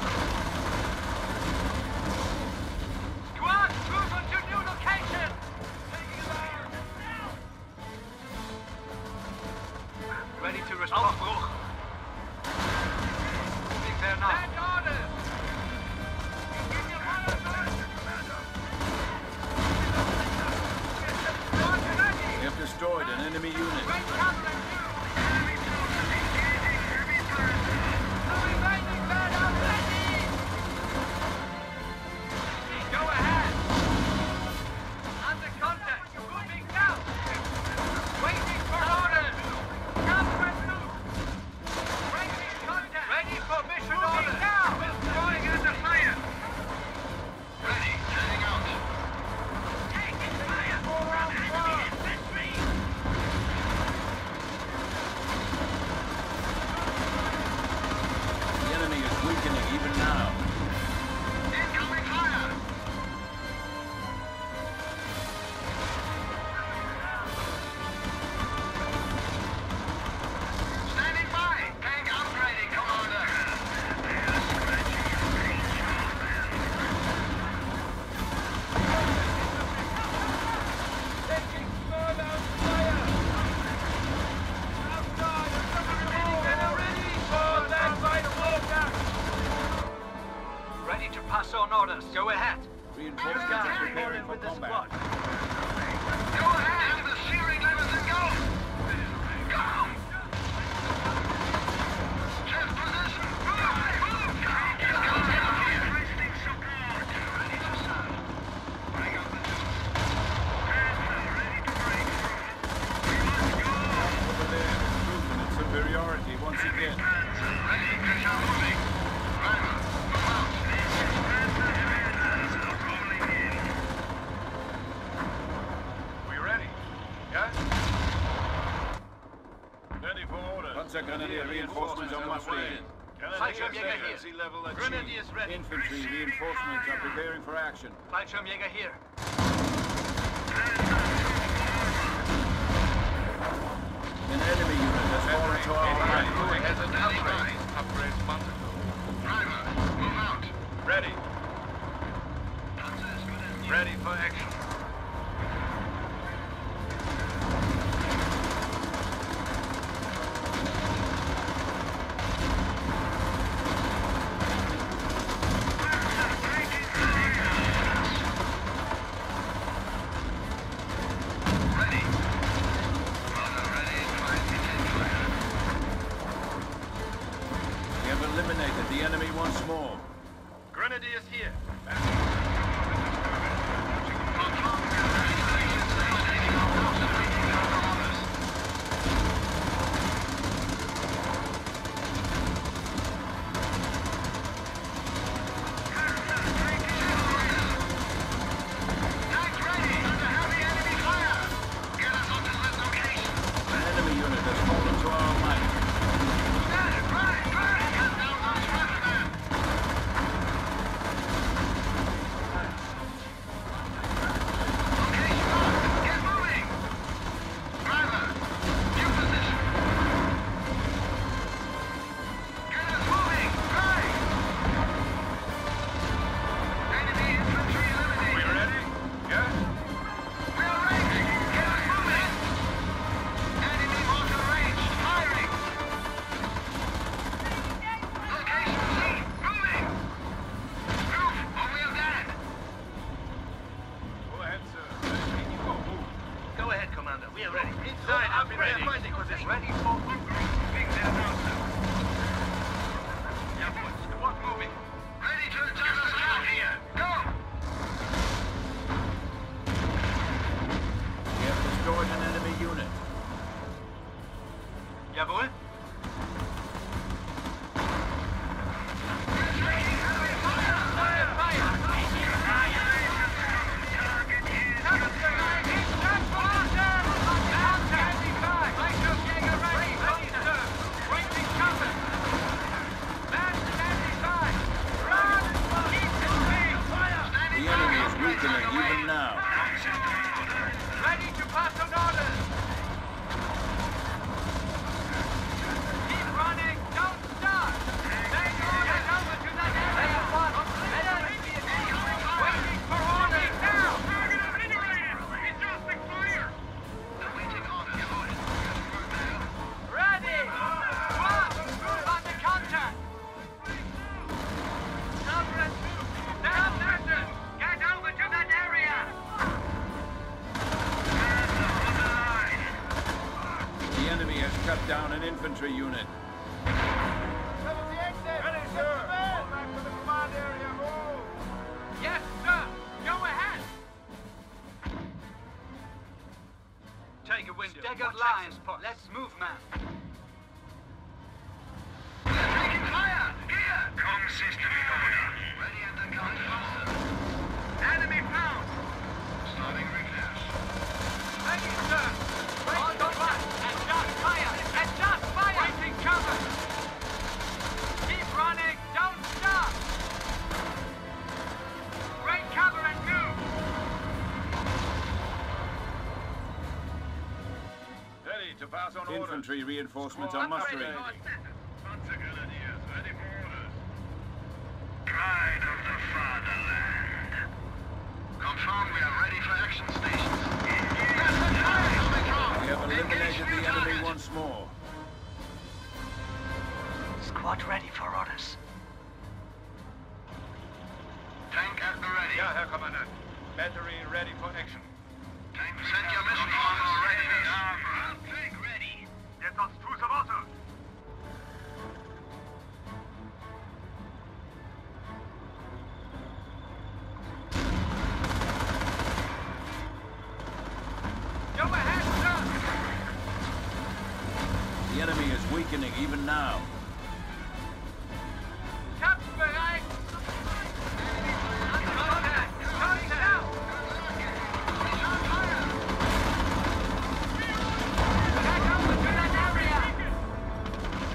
Squad, move on to new location. Ready to respond. Moving there now. Stand orders. We have destroyed an enemy unit. Range cover and move. Remaining men are ready. Go ahead. Under contact. Moving now. Waiting for orders. Cover and move. Breaking contact. Ready for mission orders. Now. Going under fire. Ready. Heading out. Taking fire. Round one. Infantry. The enemy is weakening even now. Incoming fire. Standing by. Tank upgrading, Commander. Taking further fire. Outside, ready for that vital order. Ready to pass on orders. Go ahead. Reinforcements are preparing for with the combat. squad. Go ahead. Have the steering levers and go. Go. Just position. Move. Get contact here. Requesting support. Ready to serve. Bring up the troops. Panzer ready to Grenadier reinforcements on muster. Fallschirmjäger here. Sea level achieved. Grenadiers ready. Infantry reinforcements are preparing for action. Fallschirmjäger here. An enemy unit has fallen to our right. Has an upgrade. Upgrade sponsor. Driver, move out. Ready. Panzer is good as new. Ready for action. Ready. Brother, ready. Try to take fire. We have eliminated the enemy once more. Grenadiers here. Confirm we are ready for action station. Taking our course, waiting further orders. Tanks ready. Under heavy enemy fire. Get us onto this location. An enemy unit has fallen to our right. Right. Get down those riflemen. Location marked. Get moving. Driver, new position. Get us moving. Right. Enemy infantry eliminated. We ready? Yeah? We are ready. Get us moving. Enemy mortar range. Firing. Location seen. Moving. Move or we are dead. Go ahead, sir. Can you go? Move. Go ahead, Commander. We are ready. Inside, upgrading. Fighting position. Ready for Big down now, sir. Yeah, boys. Squad moving. Ready to adjust the count here. Go. We have destroyed an enemy unit. Jawohl. The enemy is weakening even now. Ready to pass on orders. Keep running. Don't stop. Take orders over to that area. Waiting for orders now. Target obliterated. Adjusting fire. Awaiting orders. Ready. One. Move on the contact. Cover and move. Down, Anderson. Get over to that area. The enemy has cut down an infantry unit. Ready, sir. Fall back to the command area. Move. Yes, sir. Go ahead. Take a window. Staggered line. Let's move, man. Taking fire. Here. Com system in order. Ready under control. Enemy found. Starting repairs. Ready, sir. On the right. Adjust fire. Adjust fire. Waiting cover. Keep running. Don't stop. Break cover and move. Ready to pass on orders. Infantry reinforcements are mustering. Panzer Grenadiers ready for orders. Pride of the fatherland. Confirm we are ready for action stations. We have eliminated the enemy once more. Squad ready for orders. Tank at the ready. Yeah, Herr Kommandant. Battery ready for action. Tank, send your mission on our readiness. Tank ready. Jetzt aufs Fuß auf Wasser. Go ahead, sir. The enemy is weakening even now. Kampfbereit. Contact. Contact. Get over to that area.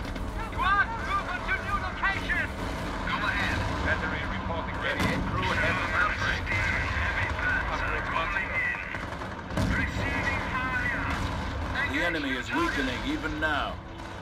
weakening even now.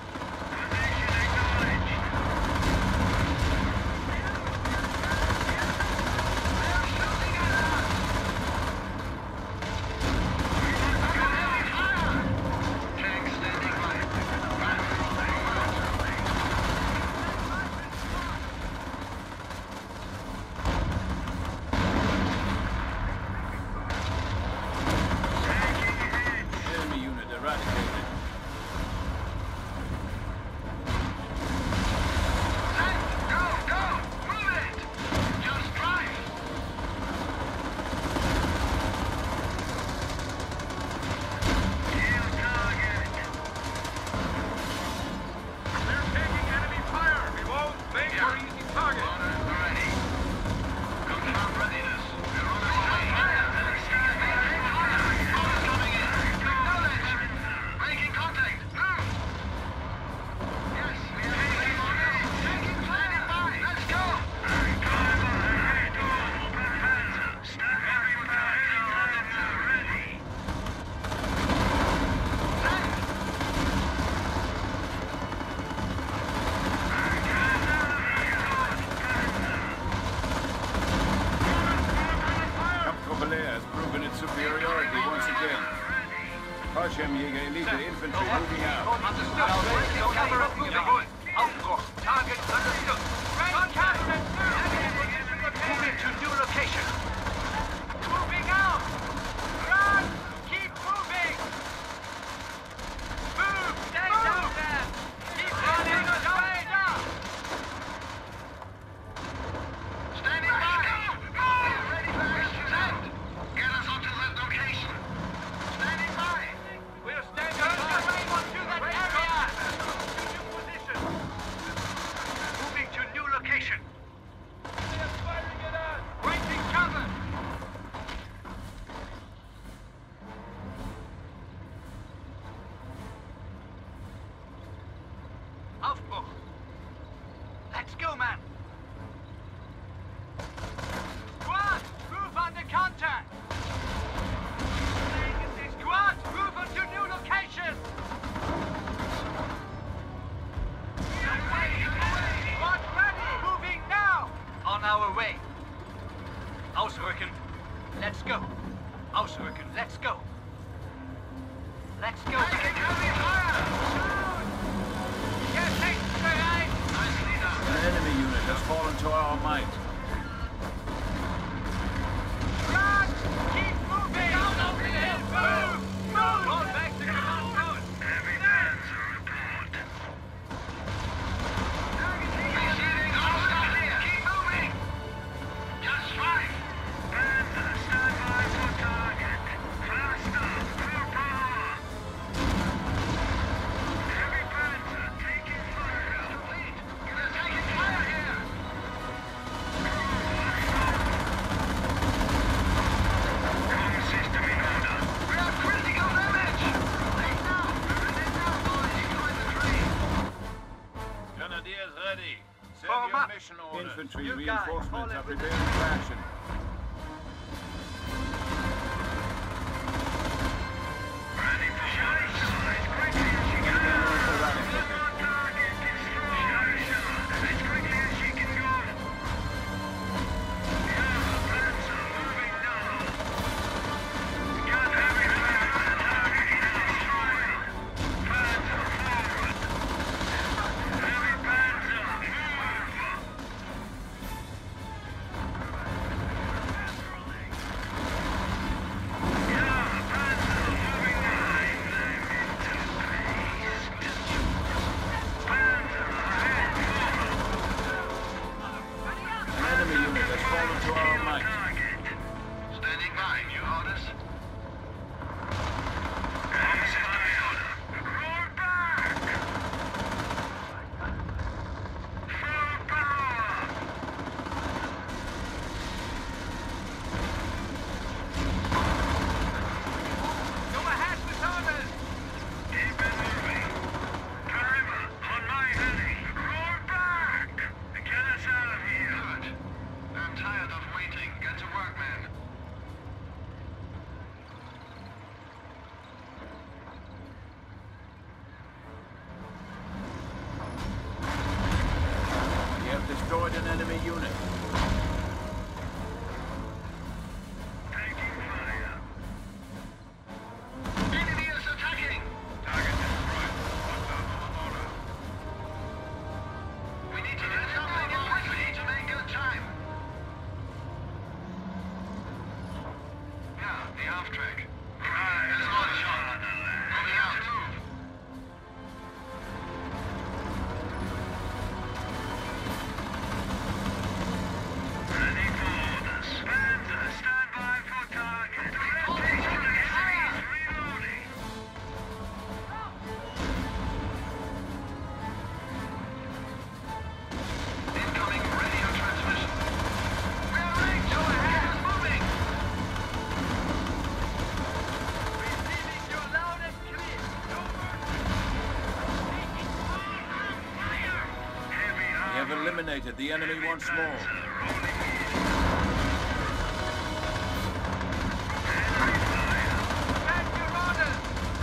Fallschirmjäger Elite Infantry moving out. Understood. Cover up moving. Aufbruch. Target understood. Contact. Moving to new location. Moving out. Run. Keep moving. Move. Stay down there. Keep running. Stay down. Standing by! Ready for action! Send! Get us onto that location! Standing by! We're standing by. To that area. To new position. Moving to new location. They're firing at us! Breaking cover. Aufbruch. Let's go, man. Squad, move under contact. Squad, move on to new location. Squad ready. Moving now. On our way. Ausrücken. Let's go. Ausrücken. Let's go. Let's go. Taking heavy fire! Getting bereit. Nicely done. An enemy unit has fallen to our might. Run! Keep moving! Move! Move! Fall back to command post! Heavy panzer report. Receiving hostile here. Keep moving! Just right. Panzer, stand by for target. Faster, full power. Heavy panzer taking fire. Wait, they're taking fire here. Comm system in order. We have critical damage. Right now. Right now, boys. Join the train. Grenadiers ready. Send Form your up. mission orders. Infantry You guys, reinforcements fall are in preparing for action. Ready for shot. As quickly as you can. Target destroyed. As quickly as you can go. Yeah, Panzer moving now. Got heavy fire. Target destroyed. Panzer forward. Heavy Panzer move. Yeah, Panzer moving now. Panzer ahead forward. An enemy unit has fallen to our might. Target. Standing by. New orders. Roll back. Full power. Go ahead with orders! Keep it moving. Driver, on my heli. Roll back. Get us out of here. Good. I'm tired of waiting. Get to off track. There's one shot. Moving out. Move. Ready for orders. Panzer, stand by for target. Reloading. Incoming radio transmission. We're ready. Go ahead. Moving. Receiving you loud and clear. Heavy We have eliminated the enemy once more. Back your orders.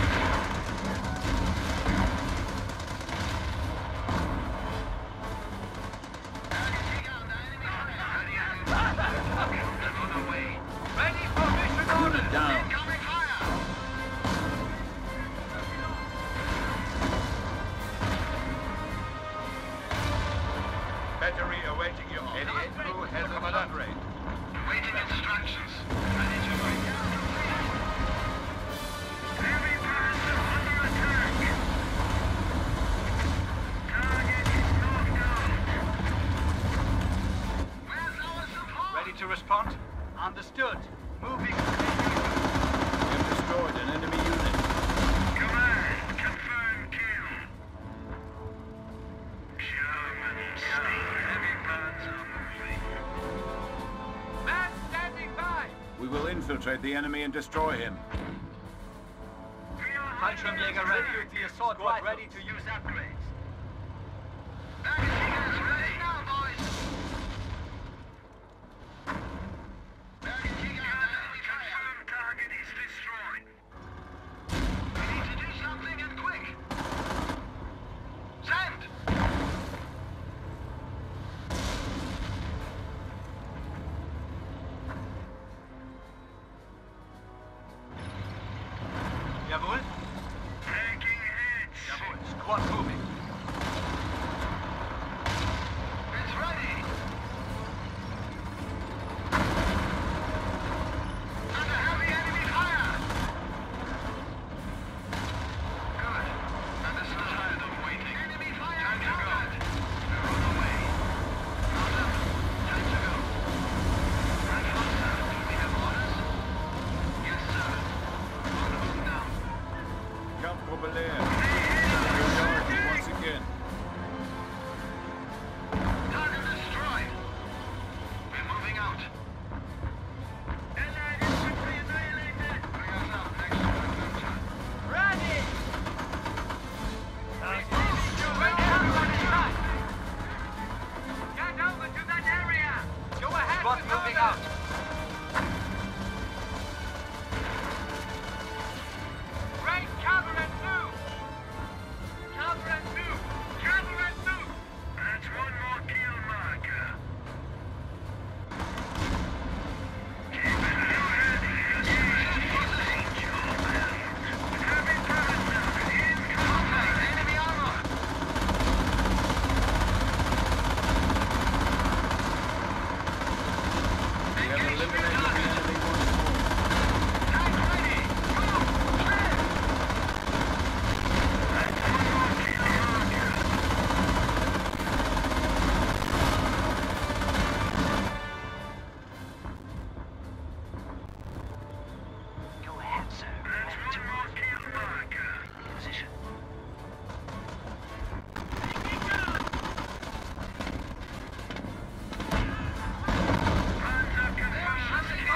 Ready for mission Unit orders. down. Incoming fire. Battery awaiting your order. 88 crew has an upgrade. Waiting instructions. Ready to break out. Heavy Panzer under attack. Target is knocked out. Where's our support? Ready to respond? Understood. Moving. We have destroyed an enemy unit. Command, confirm kill. German steel. Heavy Panzer moving. Man standing by. We will infiltrate the enemy and destroy him. Fallschirmjäger ready. The assault squad ready to use upgrades. Magazine is ready now, boys. Confirm target is destroyed. We need to do something and quick. Send! Jawohl. Taking hits. Jawohl. Squad moving. It's ready. Under heavy enemy fire. Good. And this is tired of waiting. Enemy fire. Time to go. We're on the way. Not up. Time to go. Right on, sir. Do we have orders? Yes, sir. On the move now. Camp Robelair. Superiority once again. Target destroyed. We're moving out. Allied infantry annihilated. Bring us out next to the center. Ready. Receiving you. Ready to attack. Get over to that area. Go ahead. Squad moving out. Break cover and move. Cover and move. Cover and move. That's one more kill marker. Keep it ready. Danger man. Heavy Panzer incoming. Enemy armor. We have eliminated the enemy once more. Tank ready. Move. Clear. That's one more kill marker. Go ahead, sir. That's one more kill marker. Position. Panzer confirmed.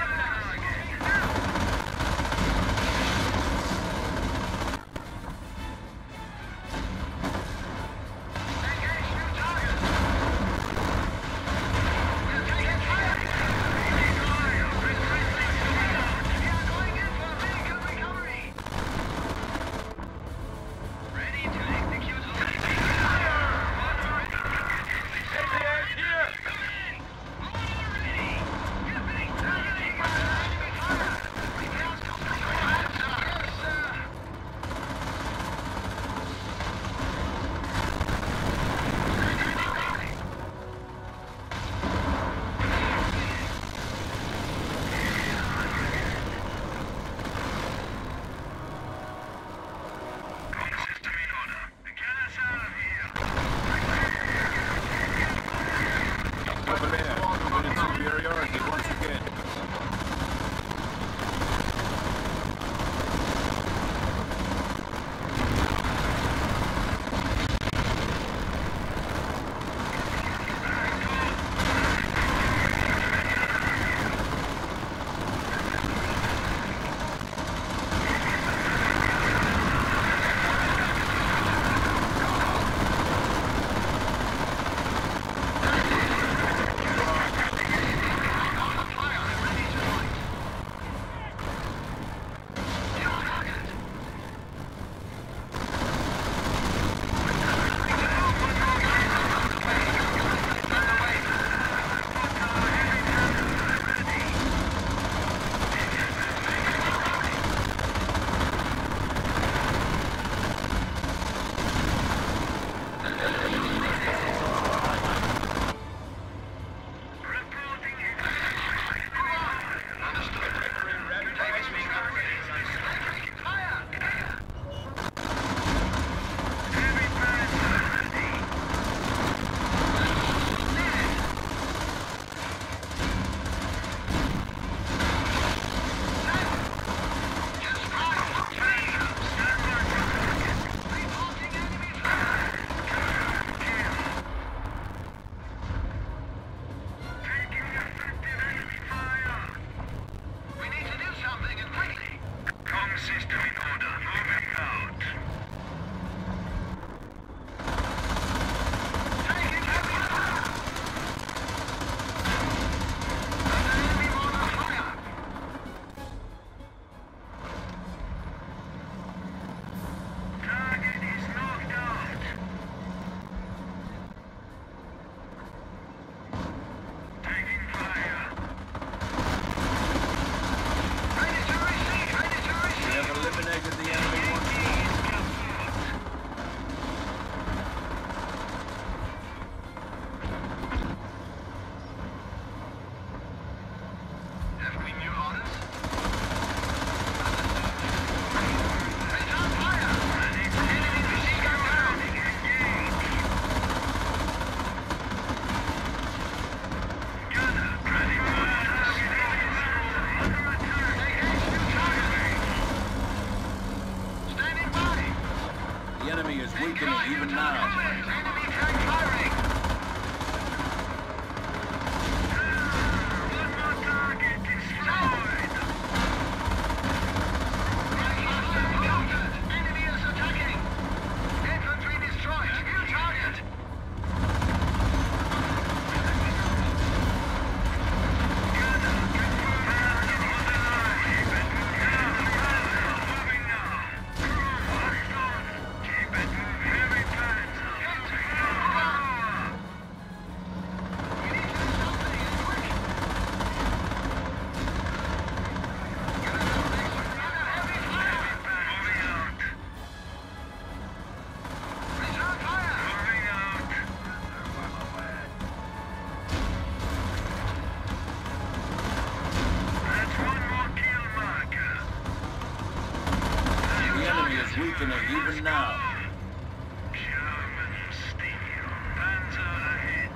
now. German steel. Panzer ahead.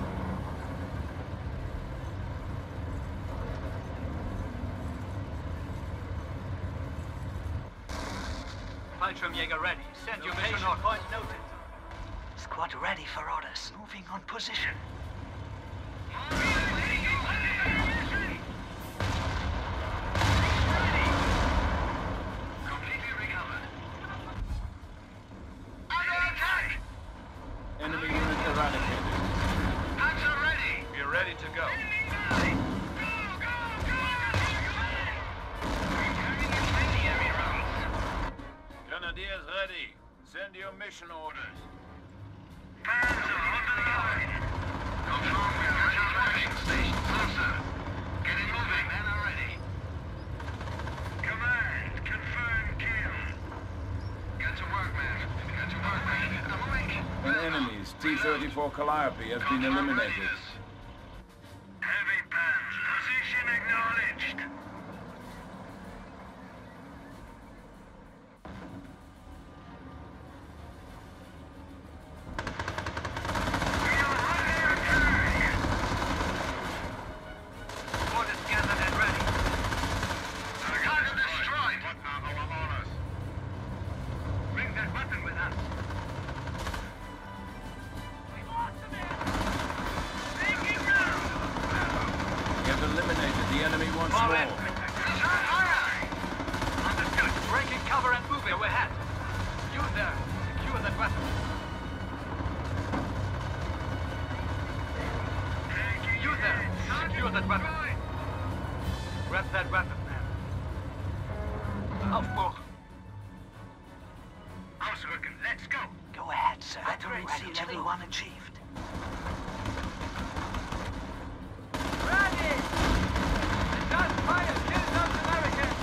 Fallschirmjäger ready. Send your mission point noted. Squad ready for orders. Moving on position. Completely recovered. Enemy unit eradicated. Panzer ready. We're ready to go. Grenadiers ready. Send your mission orders. Panzer on the line. Confirm we are ready for action station. Closer. Getting moving. Men are ready. Command, confirm kill. Get to work, man. Get to work, man. I'm awake. An enemy's T-34 Calliope has been eliminated. Heavy Panzer. Position acknowledged. Squad is gathered and ready. Target destroyed. What are our orders? Bring that weapon with us. We have eliminated the enemy once Fall more. in. Understood. Breaking cover and moving. Go ahead. You there. Secure that weapon. You there. Secure that weapon. Grab that weapon, man. Aufbruch. Ausrücken. Let's go. Go ahead, sir. Battery Ready level level 1 achieved. Ready! Just fire! Kill those Americans!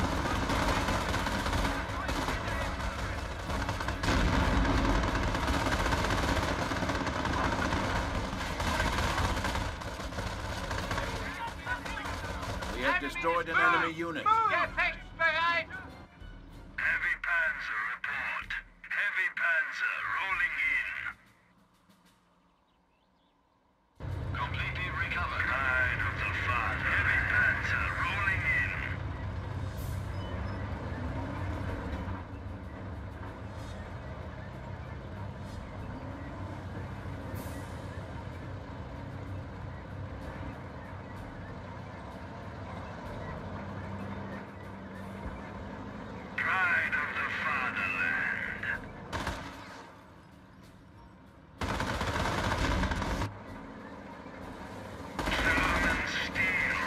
We have destroyed an enemy unit. Gefechtsbereit! Heavy Panzer report. Heavy Panzer rolling in. Completely recovered. Line of the Father. Heavy Panzer rolling in. Pride of the Fatherland. German steel.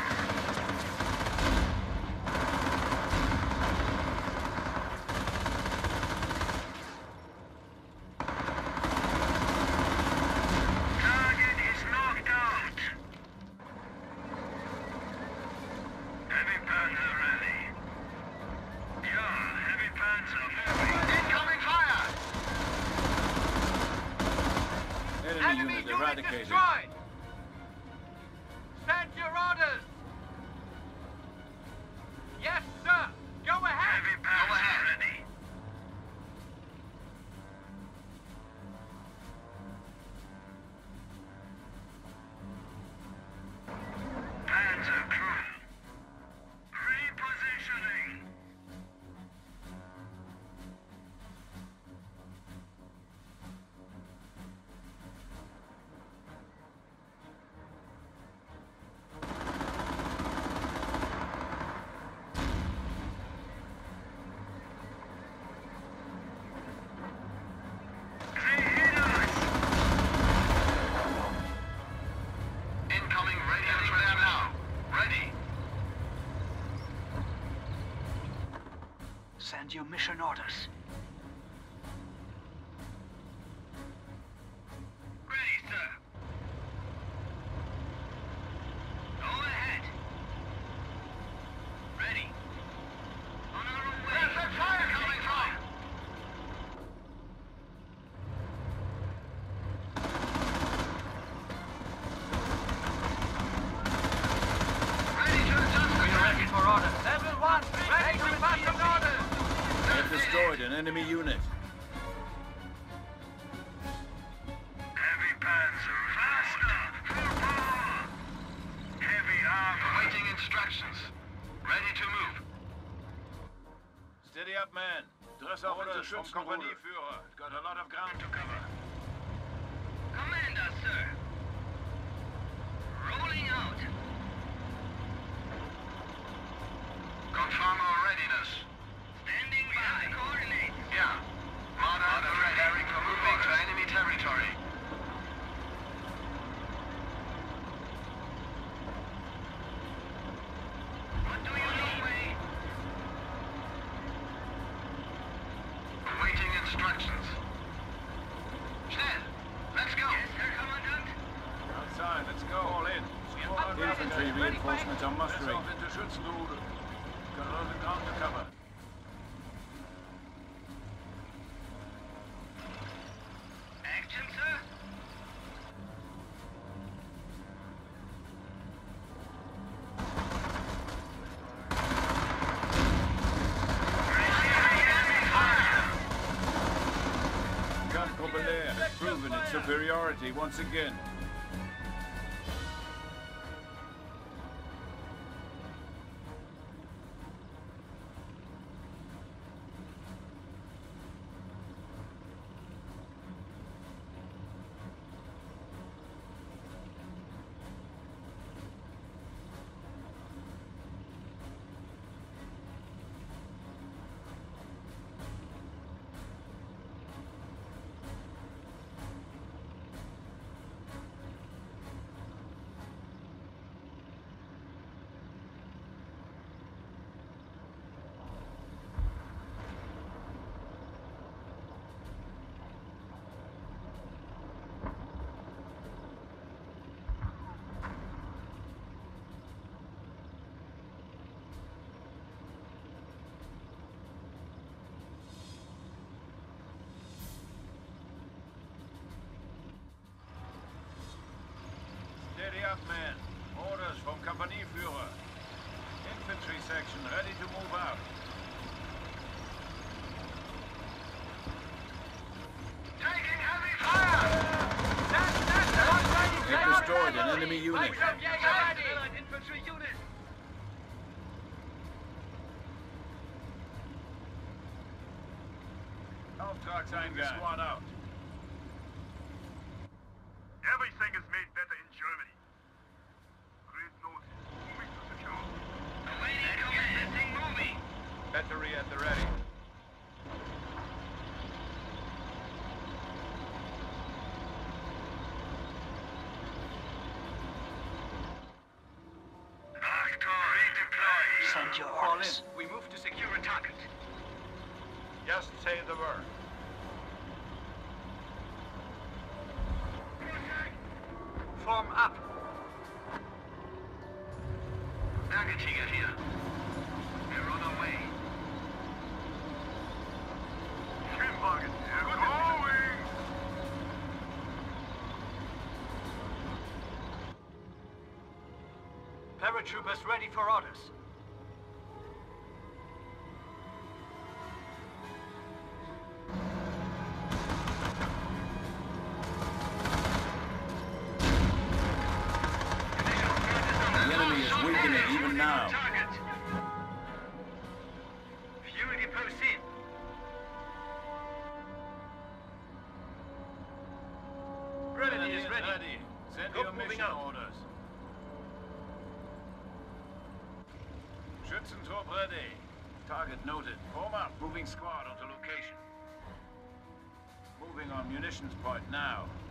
Target is knocked out. Heavy Panzer ready. Yeah, Heavy Panzer moving. Incoming fire! Enemy unit eradicated. destroyed! Send your orders! Yes, sir! Go ahead! Heavy Panzer ready. Panzer crew. Repositioning. They hit us. Incoming radio for them now. Ready. Send your mission orders. Ready, sir. Go ahead. Ready. On our way. Where's that fire coming from? Ready to adjust the We're ready for orders. Level 1, ready to pass an orders! We have destroyed an enemy unit. Awaiting instructions. Ready to move. Steady up, man. Dress up into Schützenrudel. Führer. Got a lot of ground to cover. Commander, sir. Rolling out. Confirm our readiness. Standing by. Coordinates. Yeah. Modern preparing for moving to enemy territory. What do you need? Awaiting instructions. Schnell. Let's go. Yes, Herr Kommandant. Outside, let's go. All in. Infantry reinforcements are mustering. Dress off into Schützenrudel. Got a lot of ground to cover. Action, sir. Gun Populaire has proven its superiority once again. Steady up, men. Orders from Kompanieführer. Infantry section ready to move out. Taking heavy fire! They've destroyed an enemy unit. Infantry unit. Auftragseingang. Squad out. Everything is made better in Germany. Great notice. Moving to secure. Awaiting command. Thing moving. Battery at the ready. Achtung, redeploy. Send your All in. orders. We move to secure a target. Just say the word. Form up. Bergetiger here. We're on our way. Schwimmwagen, we're going! Paratroopers ready for orders. The enemy is weakening even now. Target. Fuel depots in. Grenadier is ready. Send Group your moving mission out. orders. Schützentrupp ready. Target noted. Form up. Moving squad onto location. Moving on munitions point now.